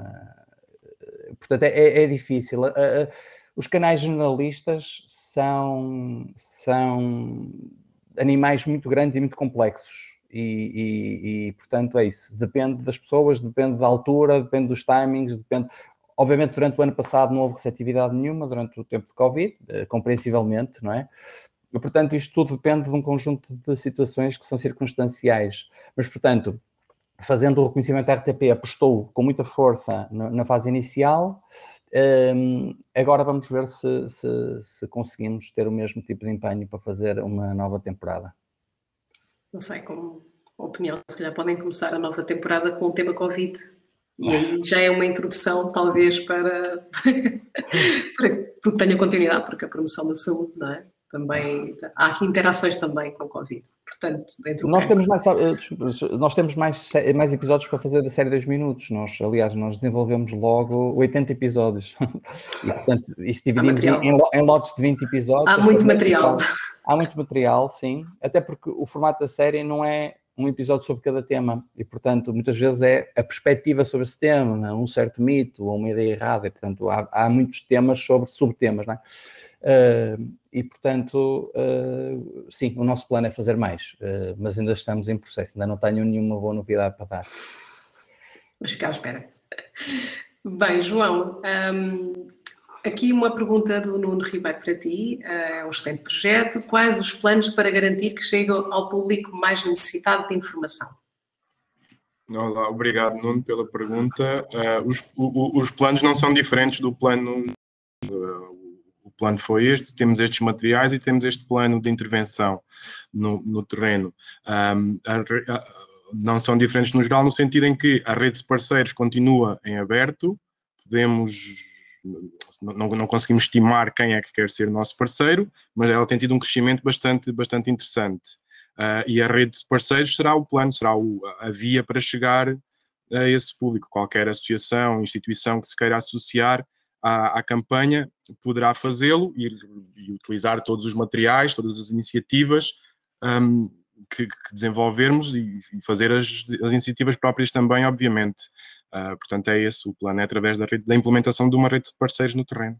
uh, portanto é, é difícil. Uh, uh, os canais jornalistas são, são animais muito grandes e muito complexos. E, e, e, portanto, é isso. Depende das pessoas, depende da altura, depende dos timings, depende... Obviamente, durante o ano passado não houve receptividade nenhuma, durante o tempo de Covid, uh, compreensivelmente, não é? E, portanto, isto tudo depende de um conjunto de situações que são circunstanciais. Mas, portanto, fazendo o reconhecimento, a R T P apostou com muita força na, na fase inicial. Um, agora vamos ver se, se, se conseguimos ter o mesmo tipo de empenho para fazer uma nova temporada. Não sei, como opinião, se calhar podem começar a nova temporada com o tema Covid. E aí já é uma introdução, talvez, para, para que tudo tenha continuidade, porque a promoção da saúde, não é? Também, há aqui interações também com o Covid. Portanto, dentro do nós campo. temos mais, nós temos mais, mais episódios para fazer da série dois minutos. Nós, aliás, nós desenvolvemos logo oitenta episódios. E, portanto, isto dividimos em, em lotes de vinte episódios. Há muito material. Há muito material, sim. Até porque o formato da série não é um episódio sobre cada tema. E, portanto, muitas vezes é a perspectiva sobre esse tema, um certo mito ou uma ideia errada. E, portanto, há, há muitos temas sobre subtemas, não é? Uh, e, portanto, uh, sim, o nosso plano é fazer mais, uh, mas ainda estamos em processo, ainda não tenho nenhuma boa novidade para dar. Vamos ficar à espera. Bem, João, um, aqui uma pergunta do Nuno Ribeiro para ti, uh, é um excelente projeto. Quais os planos para garantir que chegue ao público mais necessitado de informação? Olá, obrigado, Nuno, pela pergunta. Uh, os, o, os planos não são diferentes do plano... Uh, O plano foi este, temos estes materiais e temos este plano de intervenção no, no terreno. Um, a, a, não são diferentes no geral, no sentido em que a rede de parceiros continua em aberto, podemos, não, não conseguimos estimar quem é que quer ser nosso parceiro, mas ela tem tido um crescimento bastante, bastante interessante. Uh, e a rede de parceiros será o plano, será o, a via para chegar a esse público. Qualquer associação, instituição que se queira associar À, à campanha poderá fazê-lo e, e utilizar todos os materiais, todas as iniciativas um, que, que desenvolvermos e, e fazer as, as iniciativas próprias também, obviamente. Uh, portanto, é esse o plano, é através da, rede, da implementação de uma rede de parceiros no terreno.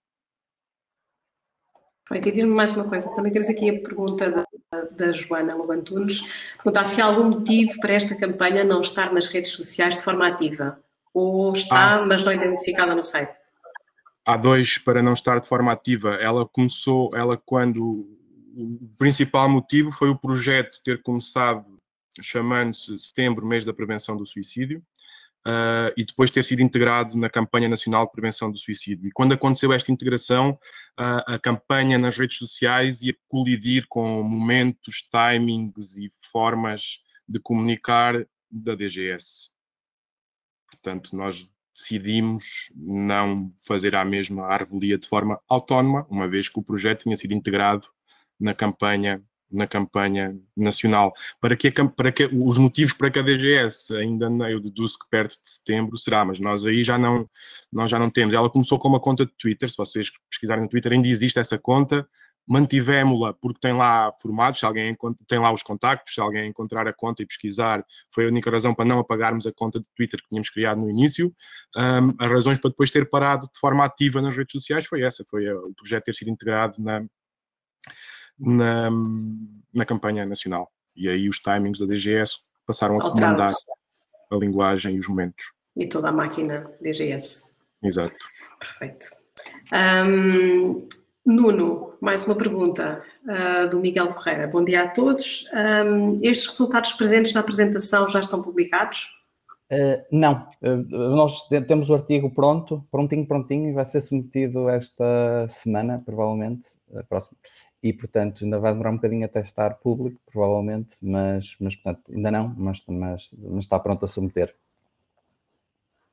Feito, e diz-me mais uma coisa, também temos aqui a pergunta da, da Joana Lobantunes, perguntar se há algum motivo para esta campanha não estar nas redes sociais de forma ativa, ou está, ah. mas não identificada no site. Há dois para não estar de forma ativa. Ela começou, ela quando o principal motivo foi o projeto ter começado chamando-se Setembro, Mês da Prevenção do Suicídio, uh, e depois ter sido integrado na Campanha Nacional de Prevenção do Suicídio. E quando aconteceu esta integração, uh, a campanha nas redes sociais ia colidir com momentos, timings e formas de comunicar da D G S. Portanto, nós decidimos não fazer a mesma a revelia de forma autónoma, uma vez que o projeto tinha sido integrado na campanha, na campanha nacional. Para que, a, para que os motivos para que a D G S ainda não, eu deduzo que perto de setembro será, mas nós aí já não, nós já não temos. Ela começou com uma conta de Twitter, se vocês pesquisarem no Twitter ainda existe essa conta, mantivemos-la porque tem lá formados, se alguém tem lá os contactos, se alguém encontrar a conta e pesquisar, foi a única razão para não apagarmos a conta de Twitter que tínhamos criado no início. Um, as razões para depois ter parado de forma ativa nas redes sociais foi essa, foi a, o projeto ter sido integrado na, na, na campanha nacional. E aí os timings da D G S passaram a comandar a linguagem e os momentos. E toda a máquina D G S. Exato. Perfeito. Um, Nuno, mais uma pergunta uh, do Miguel Ferreira. Bom dia a todos. Um, estes resultados presentes na apresentação já estão publicados? Uh, não. Uh, nós temos o artigo pronto, prontinho, prontinho, e vai ser submetido esta semana, provavelmente, a próxima. E, portanto, ainda vai demorar um bocadinho até estar público, provavelmente, mas, mas portanto, ainda não, mas, mas, mas está pronto a submeter.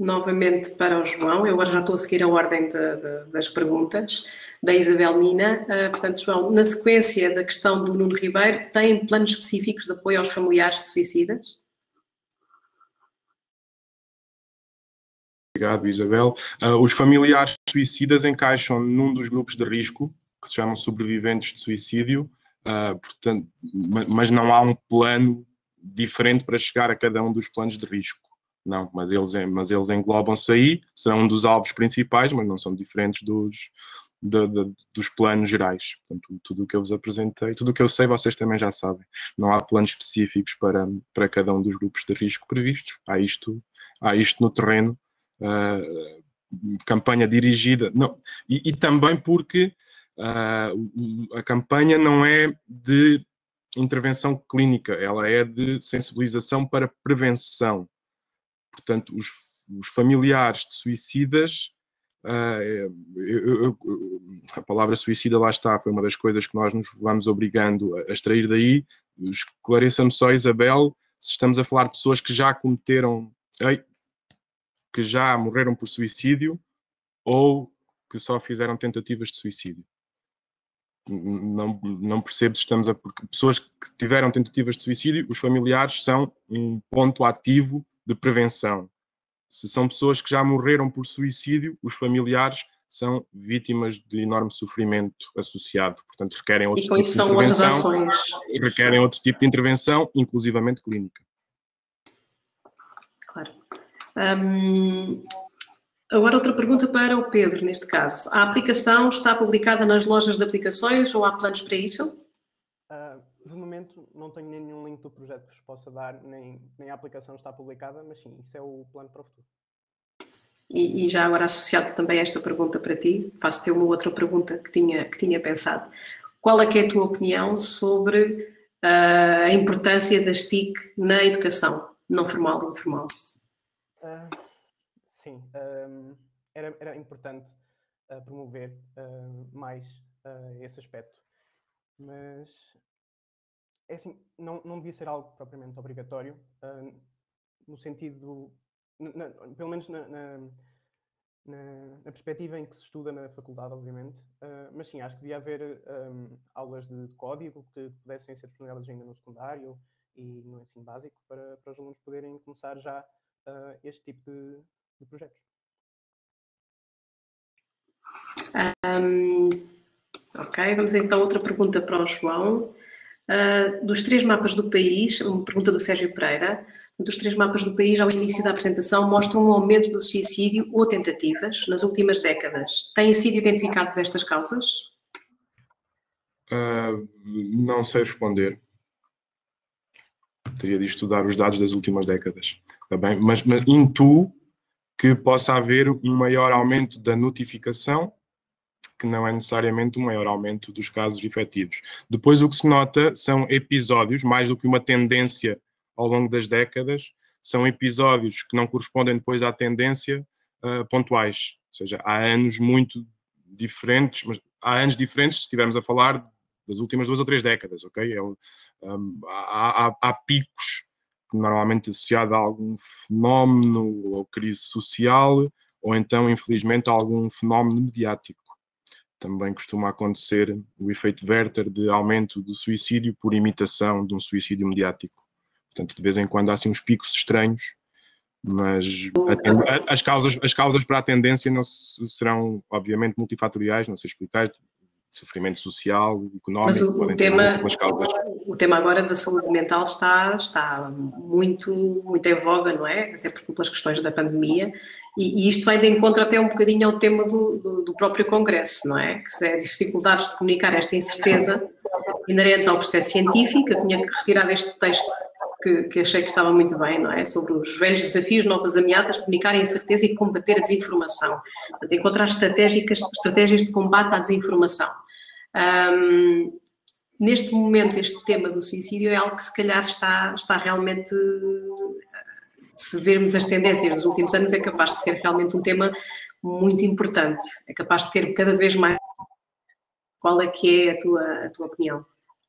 novamente para o João. Eu agora já estou a seguir a ordem de, de, das perguntas da Isabel Mina. Uh, portanto, João, na sequência da questão do Nuno Ribeiro, tem planos específicos de apoio aos familiares de suicidas? Obrigado, Isabel. Uh, os familiares de suicidas encaixam num dos grupos de risco, que se chamam sobreviventes de suicídio, uh, portanto, mas não há um plano diferente para chegar a cada um dos planos de risco. Não, mas eles, mas eles englobam-se aí, são um dos alvos principais, mas não são diferentes dos, de, de, dos planos gerais. Portanto, tudo o que eu vos apresentei, tudo o que eu sei, vocês também já sabem. Não há planos específicos para, para cada um dos grupos de risco previstos. Há isto, há isto no terreno, uh, campanha dirigida. Não, e, e também porque uh, a campanha não é de intervenção clínica, ela é de sensibilização para prevenção. Portanto, os, os familiares de suicidas, uh, eu, eu, a palavra suicida lá está, foi uma das coisas que nós nos vamos obrigando a, a extrair daí. Esclareça-me só, Isabel, se estamos a falar de pessoas que já cometeram, ei, que já morreram por suicídio ou que só fizeram tentativas de suicídio. Não, não percebo se estamos a... Porque pessoas que tiveram tentativas de suicídio, os familiares são um ponto ativo de prevenção. Se são pessoas que já morreram por suicídio, os familiares são vítimas de enorme sofrimento associado. Portanto, requerem outro tipo de intervenção. E com isso são outras ações. Requerem outro tipo de intervenção, inclusivamente clínica. Claro. Hum, agora outra pergunta para o Pedro, neste caso. A aplicação está publicada nas lojas de aplicações ou há planos para isso? Uh, de momento não tenho nenhum link do projeto que vos possa dar, nem, nem a aplicação está publicada, mas sim, isso é o plano para o futuro. E, e já agora associado também a esta pergunta para ti, faço-te uma outra pergunta que tinha, que tinha pensado. Qual é que é a tua opinião sobre uh, a importância das T I C na educação, não formal e informal? Uh, sim, um, era, era importante uh, promover uh, mais uh, esse aspecto, mas é assim, não, não devia ser algo propriamente obrigatório, uh, no sentido, na, na, pelo menos na, na, na, na perspectiva em que se estuda na faculdade, obviamente, uh, mas sim, acho que devia haver um, aulas de código que pudessem ser disponibilizadas ainda no secundário e no ensino básico, para, para os alunos poderem começar já uh, este tipo de, de projetos. Um, ok, vamos então a outra pergunta para o João. Uh, dos três mapas do país, uma pergunta do Sérgio Pereira, dos três mapas do país ao início da apresentação mostram um aumento do suicídio ou tentativas nas últimas décadas. Têm sido identificadas estas causas? Uh, não sei responder. Teria de estudar os dados das últimas décadas, está bem? Mas, mas intuo que possa haver um maior aumento da notificação, que não é necessariamente um maior aumento dos casos efetivos. Depois o que se nota são episódios, mais do que uma tendência ao longo das décadas, são episódios que não correspondem depois à tendência uh, pontuais. Ou seja, há anos muito diferentes, mas há anos diferentes se estivermos a falar das últimas duas ou três décadas, ok? É, um, há, há, há picos normalmente associados a algum fenómeno ou crise social, ou então, infelizmente, a algum fenómeno mediático. Também costuma acontecer o efeito Werther de aumento do suicídio por imitação de um suicídio mediático. Portanto, de vez em quando há assim uns picos estranhos, mas a, as, causas, as causas para a tendência não serão, obviamente, multifatoriais, não sei explicar, sofrimento social, económico. Mas o, o, tema, o tema agora da saúde mental está, está muito, muito em voga, não é? Até porque pelas questões da pandemia, e, e isto vai de encontro até um bocadinho ao tema do, do, do próprio Congresso, não é? Que é dificuldades de comunicar esta incerteza inerente ao processo científico. Eu tinha que retirar este texto que, que achei que estava muito bem, não é? Sobre os velhos desafios, novas ameaças, comunicar a incerteza e combater a desinformação. Portanto, encontrar estratégicas, estratégias de combate à desinformação. Um, neste momento, este tema do suicídio é algo que se calhar está, está realmente, se vermos as tendências dos últimos anos, é capaz de ser realmente um tema muito importante, é capaz de ter cada vez mais. Qual é que é a tua, a tua opinião?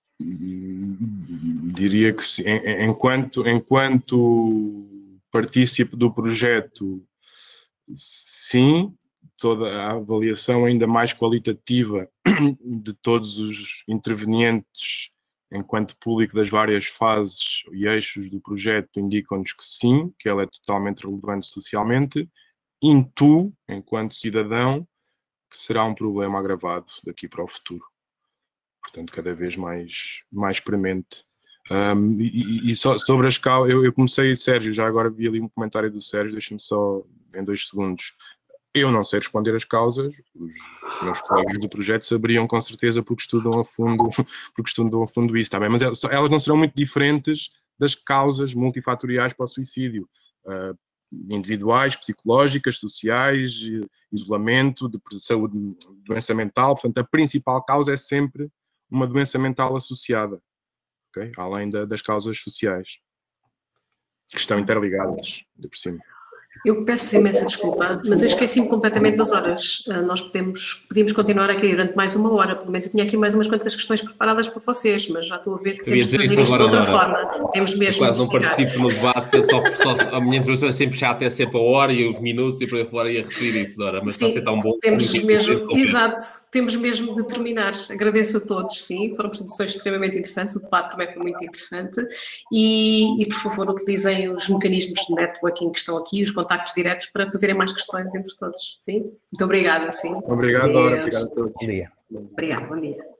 Diria que sim. Enquanto, enquanto partícipe do projeto sim, toda a avaliação ainda mais qualitativa de todos os intervenientes enquanto público das várias fases e eixos do projeto indicam-nos que sim, que ela é totalmente relevante socialmente. Intuo, enquanto cidadão, que será um problema agravado daqui para o futuro. Portanto, cada vez mais, mais premente. Um, e, e só sobre as causas, eu, eu comecei, Sérgio, já agora vi ali um comentário do Sérgio, deixa-me só em dois segundos. Eu não sei responder as causas, os meus colegas do projeto saberiam com certeza porque estudam a fundo, porque estudam a fundo isso, tá bem? Mas elas não serão muito diferentes das causas multifatoriais para o suicídio. Uh, individuais, psicológicas, sociais, isolamento, de saúde, doença mental. Portanto, a principal causa é sempre uma doença mental associada, okay? Além da, das causas sociais, que estão interligadas, de por cima. Eu peço imensa desculpa, mas eu esqueci-me completamente das horas. Uh, nós podemos, podíamos continuar aqui durante mais uma hora, pelo menos eu tinha aqui mais umas quantas questões preparadas para vocês, mas já estou a ver que temos de fazer isto de outra forma. Temos mesmo eu quase de não participo no debate, eu só, só, a minha introdução é sempre chata, é sempre a hora e os minutos e por aí fora ia repetir isso, Dora, mas está a ser tão bom. Temos mesmo, exato, temos mesmo de terminar. Agradeço a todos, sim, foram apresentações extremamente interessantes, o debate também foi muito interessante e, e por favor utilizem os mecanismos de networking que estão aqui, os contactos diretos para fazerem mais questões entre todos, sim? Muito obrigada, sim. Obrigado, Dora. Obrigado a todos. Bom dia. Obrigada, bom dia.